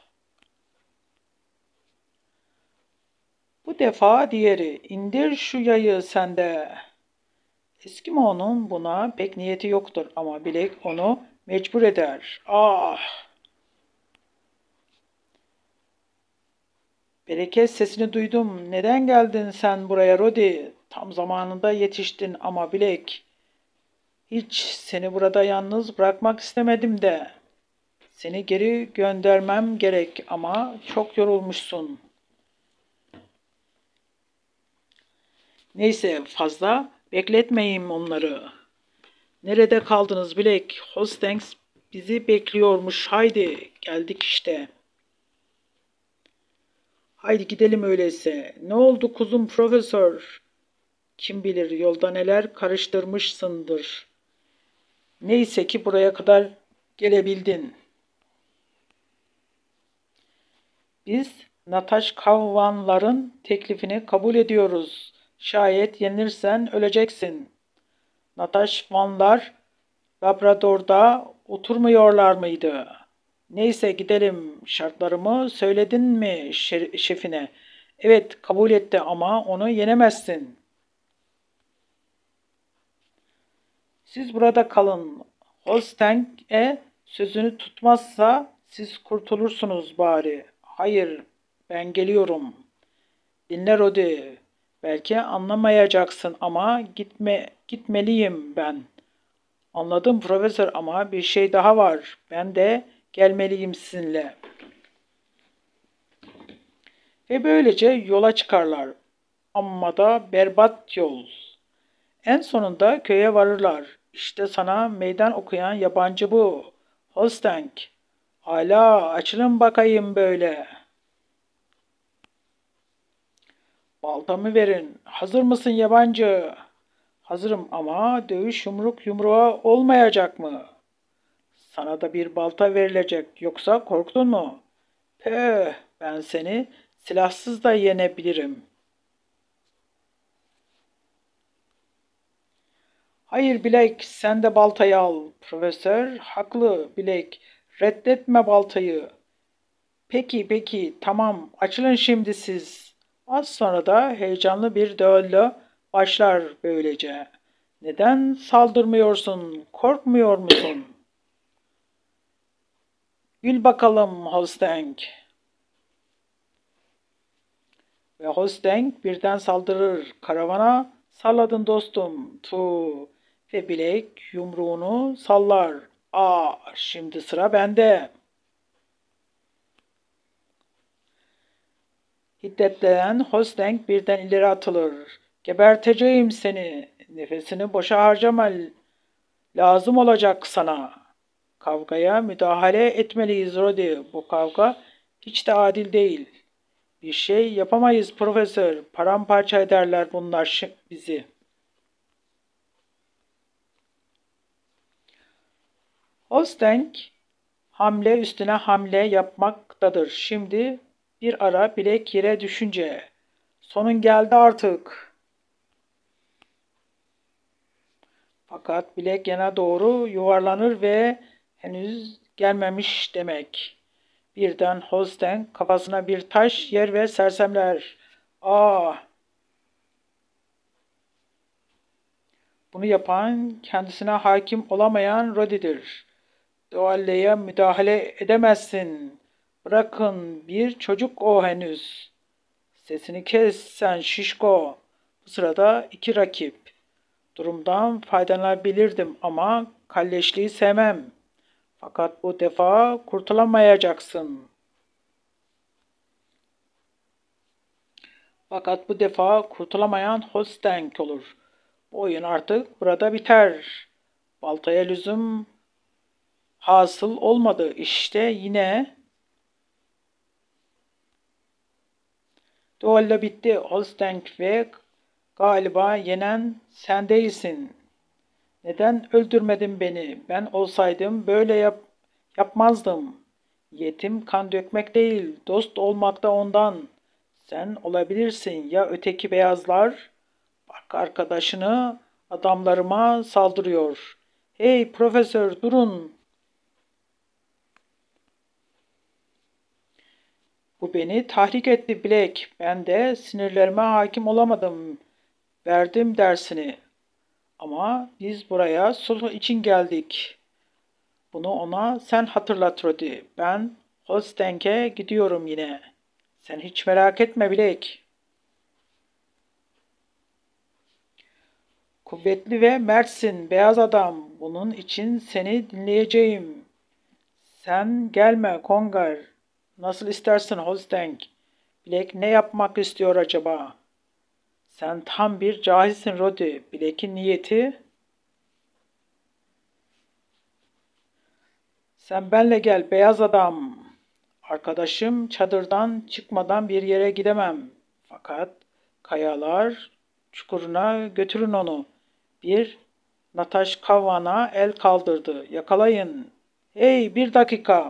Bu defa diğeri indir şu yayı sende. Eskimo'nun buna pek niyeti yoktur ama Bilek onu mecbur eder. Ah! Bereket sesini duydum. Neden geldin sen buraya Rodi? Tam zamanında yetiştin ama Bilek. Hiç seni burada yalnız bırakmak istemedim de. Seni geri göndermem gerek ama çok yorulmuşsun. Neyse fazla bekletmeyeyim onları. Nerede kaldınız Bilek? Hostings bizi bekliyormuş. Haydi geldik işte. Haydi gidelim öyleyse. Ne oldu kuzum profesör? Kim bilir yolda neler karıştırmışsındır. Neyse ki buraya kadar gelebildin. Biz Nataşkavvanların teklifini kabul ediyoruz. Şayet yenilirsen öleceksin. Nataşvanlar Labrador'da oturmuyorlar mıydı? Neyse gidelim. Şartlarımı söyledin mi şefine? Evet, kabul etti ama onu yenemezsin. Siz burada kalın. Holstein'e sözünü tutmazsa siz kurtulursunuz bari. Hayır, ben geliyorum. Dinle Rodi. Belki anlamayacaksın ama gitme gitmeliyim ben. Anladım profesör ama bir şey daha var. Ben de gelmeliyim sizinle. Ve böylece yola çıkarlar. Amma da berbat yol. En sonunda köye varırlar. İşte sana meydan okuyan yabancı bu. Holstein. Hala açılın bakayım böyle. Baltamı verin. Hazır mısın yabancı? Hazırım ama dövüş yumruk yumruğa olmayacak mı? Sana da bir balta verilecek. Yoksa korktun mu? Pöh, ben seni silahsız da yenebilirim. Hayır Blake, sen de baltayı al. Profesör, haklı Blake. Reddetme baltayı. Peki, peki, tamam. Açılın şimdi siz. Az sonra da heyecanlı bir düello başlar böylece. Neden saldırmıyorsun? Korkmuyor musun? Gül bakalım Holstein. Ve Holstein birden saldırır. Karavana salladın dostum. Tu. Ve Blake yumruğunu sallar. Aa, şimdi sıra bende. Hiddetlenen Holstein birden ileri atılır. Geberteceğim seni. Nefesini boşa harcama. Lazım olacak sana. Kavgaya müdahale etmeliyiz Rodi. Bu kavga hiç de adil değil. Bir şey yapamayız profesör. Paramparça ederler bunlar bizi. Holstein hamle üstüne hamle yapmaktadır. Şimdi bir ara bilek yere düşünce. Sonun geldi artık. Fakat bilek yana doğru yuvarlanır ve henüz gelmemiş demek. Birden Holstein kafasına bir taş yer ve sersemler. Ah! Bunu yapan kendisine hakim olamayan Rodi'dir. Dualleye müdahale edemezsin. Bırakın bir çocuk o henüz. Sesini kes sen şişko. Bu sırada iki rakip. Durumdan faydalanabilirdim ama kalleşliği sevmem. Fakat bu defa kurtulamayacaksın. Fakat bu defa kurtulamayan Holstein olur. Bu oyun artık burada biter. Baltaya lüzum hasıl olmadı. İşte yine duello bitti. Holstein ve galiba yenen sen değilsin. Neden öldürmedin beni? Ben olsaydım böyle yap yapmazdım. Yetim kan dökmek değil, dost olmak da ondan. Sen olabilirsin ya öteki beyazlar? Bak arkadaşını adamlarıma saldırıyor. Hey profesör durun. Bu beni tahrik etti Blake. Ben de sinirlerime hakim olamadım. Verdim dersini. Ama biz buraya sulh için geldik. Bunu ona sen hatırlat Rodi. Ben Holstein'e gidiyorum yine. Sen hiç merak etme Blake. Kuvvetli ve mertsin beyaz adam. Bunun için seni dinleyeceğim. Sen gelme Kongar. Nasıl istersin Holstein? Blake ne yapmak istiyor acaba? Sen tam bir cahilsin Rodi. Blake'in niyeti... Sen benle gel beyaz adam. Arkadaşım çadırdan çıkmadan bir yere gidemem. Fakat kayalar çukuruna götürün onu. Bir Nataşkavana el kaldırdı. Yakalayın. Hey bir dakika.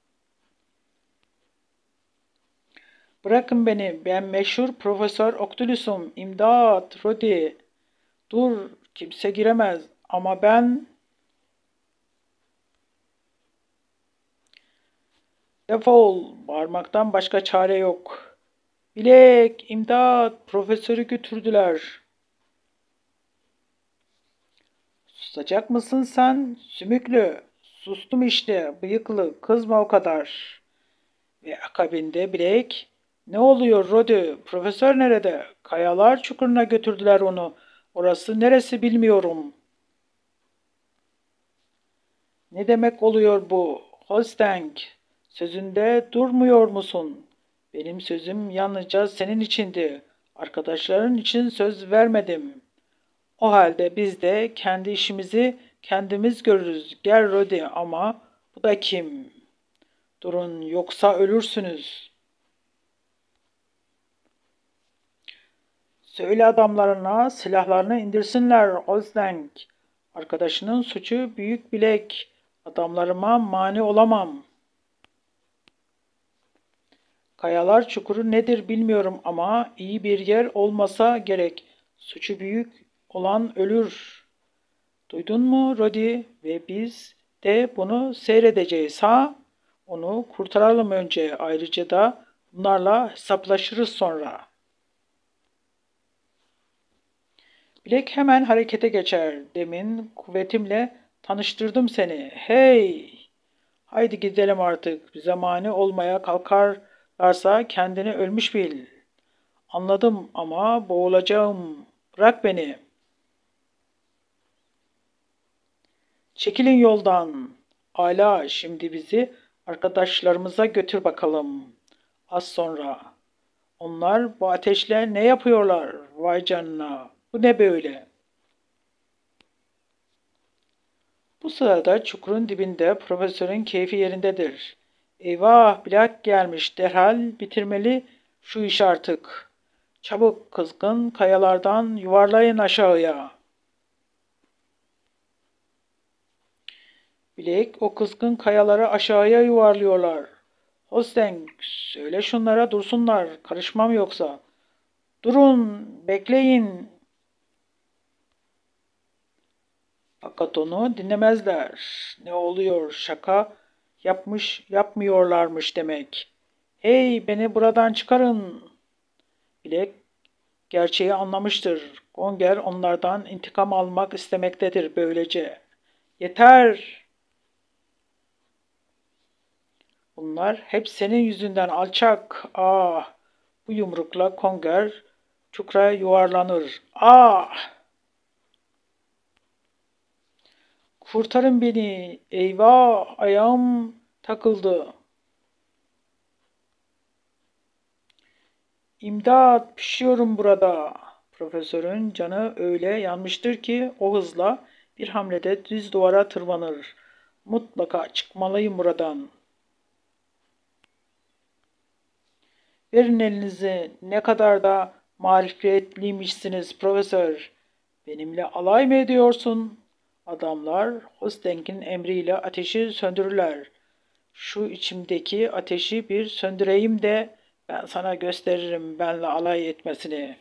Bırakın beni. Ben meşhur Profesör Oktulus'um. İmdat. Rodi. Dur. Kimse giremez. Ama ben... Defol. Bağırmaktan başka çare yok. Bilek. İmdat. Profesörü götürdüler. Susacak mısın sen? Sümüklü. Sustum işte. Bıyıklı. Kızma o kadar. Ve akabinde Blake, ne oluyor Rodi? Profesör nerede? Kayalar çukuruna götürdüler onu. Orası neresi bilmiyorum. Ne demek oluyor bu? Holstang, sözünde durmuyor musun? Benim sözüm yalnızca senin içindi. Arkadaşların için söz vermedim. O halde biz de kendi işimizi kendimiz görürüz. Gel Rodi ama bu da kim? Durun yoksa ölürsünüz. Söyle adamlarına silahlarını indirsinler Holstang. Arkadaşının suçu büyük bilek. Adamlarıma mani olamam. Kayalar çukuru nedir bilmiyorum ama iyi bir yer olmasa gerek. Suçu büyük olan ölür. Duydun mu Rodi? Ve biz de bunu seyredeceğiz ha? Onu kurtaralım önce. Ayrıca da bunlarla hesaplaşırız sonra. Bilek hemen harekete geçer. Demin kuvvetimle tanıştırdım seni. Hey! Haydi gidelim artık. Bize mani olmaya kalkarlarsa kendini ölmüş bil. Anladım ama boğulacağım. Bırak beni. Çekilin yoldan. Ala şimdi bizi arkadaşlarımıza götür bakalım. Az sonra. Onlar bu ateşle ne yapıyorlar? Vay canına. Bu ne böyle? Bu sırada çukurun dibinde profesörün keyfi yerindedir. Eyvah, Black gelmiş. Derhal bitirmeli şu iş artık. Çabuk kızgın kayalardan yuvarlayın aşağıya. Black o kızgın kayaları aşağıya yuvarlıyorlar. Hosteng, söyle şunlara dursunlar. Karışmam yoksa. Durun, bekleyin. Fakat onu dinlemezler. Ne oluyor? Şaka yapmış, yapmıyorlarmış demek. Hey, beni buradan çıkarın. Bilek gerçeği anlamıştır. Gonger onlardan intikam almak istemektedir böylece. Yeter! Bunlar hep senin yüzünden alçak. Ah! Bu yumrukla Gonger çukura yuvarlanır. Ah! Kurtarın beni. Eyvah! Ayağım takıldı. İmdat! Pişiyorum burada. Profesörün canı öyle yanmıştır ki o hızla bir hamlede düz duvara tırmanır. Mutlaka çıkmalıyım buradan. Verin elinizi. Ne kadar da marifetliymişsiniz profesör. Benimle alay mı ediyorsun? Adamlar Hosteng'in emriyle ateşi söndürürler. Şu içimdeki ateşi bir söndüreyim de ben sana gösteririm benle alay etmesini.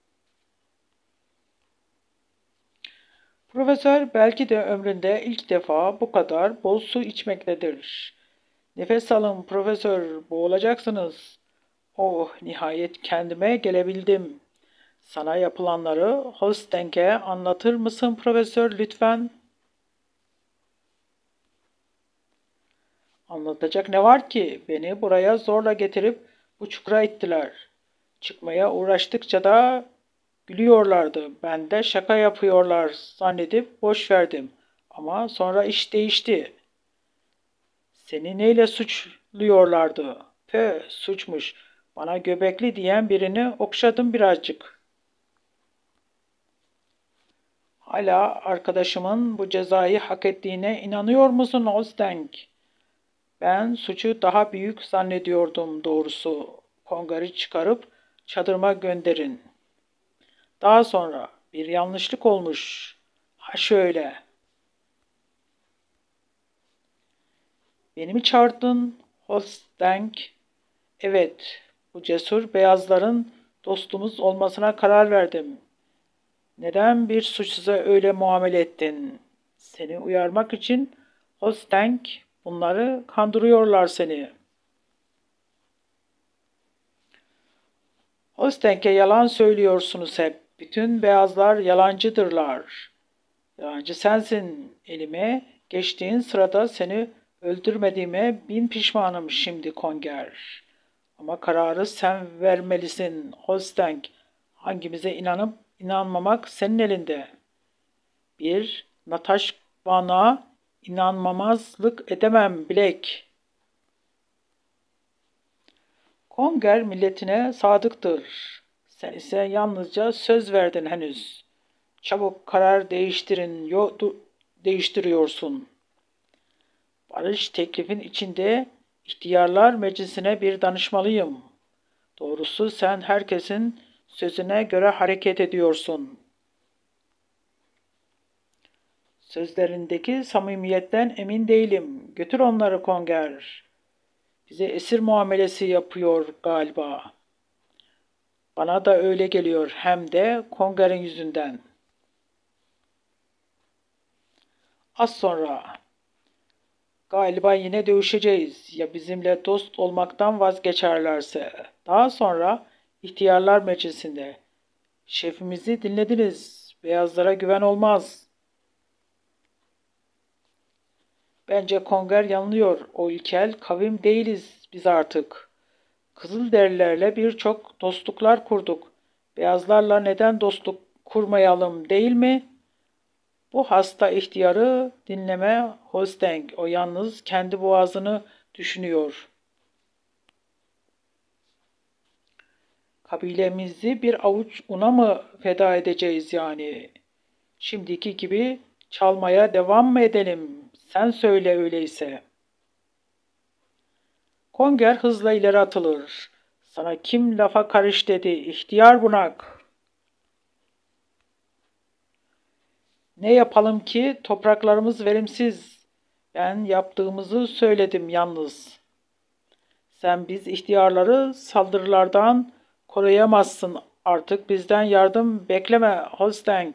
Profesör belki de ömründe ilk defa bu kadar bol su içmektedir. Nefes alın profesör, boğulacaksınız. Oh, nihayet kendime gelebildim. Sana yapılanları Holsteng'e anlatır mısın profesör lütfen? Anlatacak ne var ki? Beni buraya zorla getirip bu çukura ittiler. Çıkmaya uğraştıkça da gülüyorlardı. Ben de şaka yapıyorlar zannedip boş verdim. Ama sonra iş değişti. Seni neyle suçluyorlardı? Pö, suçmuş. Bana göbekli diyen birini okşadım birazcık. Hala arkadaşımın bu cezayı hak ettiğine inanıyor musun Holsteng? Ben suçu daha büyük zannediyordum doğrusu. Kongarı çıkarıp çadırıma gönderin. Daha sonra bir yanlışlık olmuş. Ha şöyle. Beni mi çağırdın? Holstenk. Evet, bu cesur beyazların dostumuz olmasına karar verdim. Neden bir suçsuza öyle muamele ettin? Seni uyarmak için Holstenk, bunları kandırıyorlar seni. Holstenk'e yalan söylüyorsunuz hep. Bütün beyazlar yalancıdırlar. Yalancı sensin. Elime geçtiğin sırada seni öldürmediğime bin pişmanım şimdi Konger. Ama kararı sen vermelisin Holstein. Hangimize inanıp inanmamak senin elinde. Bir, Natashvan'a inanmamazlık edemem Bilek. Konger milletine sadıktır. Sen ise yalnızca söz verdin henüz. Çabuk karar değiştirin, yo, du, değiştiriyorsun. Barış teklifin içinde ihtiyarlar meclisine bir danışmalıyım. Doğrusu sen herkesin sözüne göre hareket ediyorsun. Sözlerindeki samimiyetten emin değilim. Götür onları Konger. Bize esir muamelesi yapıyor galiba. Bana da öyle geliyor hem de Konger'in yüzünden. Az sonra galiba yine dövüşeceğiz. Ya bizimle dost olmaktan vazgeçerlerse. Daha sonra ihtiyarlar meclisinde. Şefimizi dinlediniz. Beyazlara güven olmaz. Bence Konger yanılıyor. O ilkel kavim değiliz biz artık. Kızılderililerle birçok dostluklar kurduk. Beyazlarla neden dostluk kurmayalım değil mi? Bu hasta ihtiyarı dinleme Hosteng. O yalnız kendi boğazını düşünüyor. Kabilemizi bir avuç una mı feda edeceğiz yani? Şimdiki gibi çalmaya devam mı edelim? Sen söyle öyleyse. Konger hızla ileri atılır. Sana kim lafa karış dedi, ihtiyar bunak. Ne yapalım ki topraklarımız verimsiz. Ben yaptığımızı söyledim yalnız. Sen biz ihtiyarları saldırılardan koruyamazsın. Artık bizden yardım bekleme Holstein.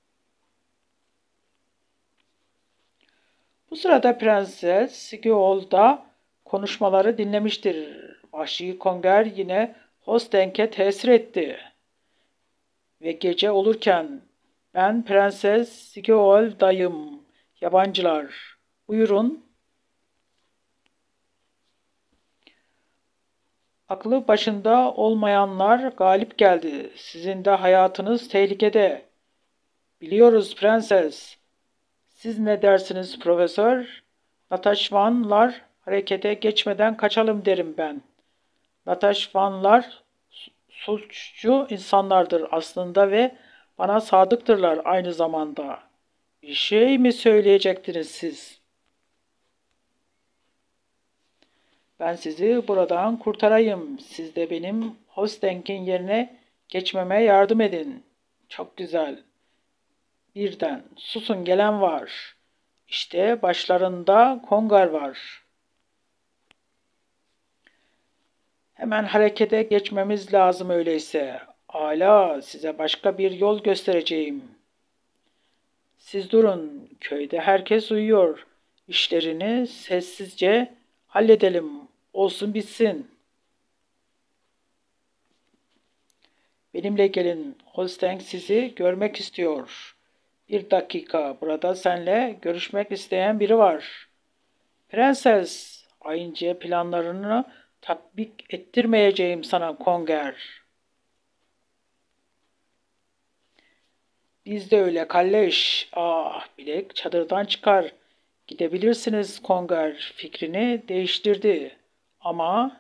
Bu sırada Prenses Sigeol da konuşmaları dinlemiştir. Vahşi Konger yine Holstein'e tesir etti. Ve gece olurken ben Prenses Sigeol dayım, yabancılar. Buyurun. Aklı başında olmayanlar galip geldi. Sizin de hayatınız tehlikede. Biliyoruz prenses. Siz ne dersiniz profesör? Nataşvanlar harekete geçmeden kaçalım derim ben. Nataşvanlar suçlu insanlardır aslında ve bana sadıktırlar aynı zamanda. Bir şey mi söyleyecektiniz siz? Ben sizi buradan kurtarayım. Siz de benim Hostenk'in yerine geçmeme yardım edin. Çok güzel. Birden susun gelen var. İşte başlarında Kongar var. Hemen harekete geçmemiz lazım öyleyse. Âlâ size başka bir yol göstereceğim. Siz durun. Köyde herkes uyuyor. İşlerini sessizce halledelim. Olsun bitsin. Benimle gelin. Holstein sizi görmek istiyor. Bir dakika. Burada seninle görüşmek isteyen biri var. Prenses, haince planlarını tatbik ettirmeyeceğim sana Konger. Biz de öyle kalleş. Ah bilek çadırdan çıkar. Gidebilirsiniz Konger fikrini değiştirdi. Ama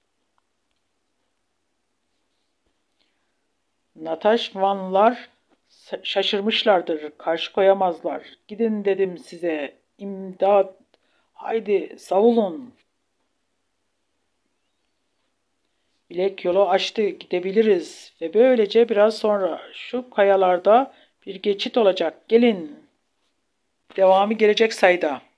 Nataşvanlar şaşırmışlardır. Karşı koyamazlar. Gidin dedim size. İmdat. Haydi savulun. Bilek yolu açtı, gidebiliriz ve böylece biraz sonra şu kayalarda bir geçit olacak. Gelin. Devamı gelecek sayıda.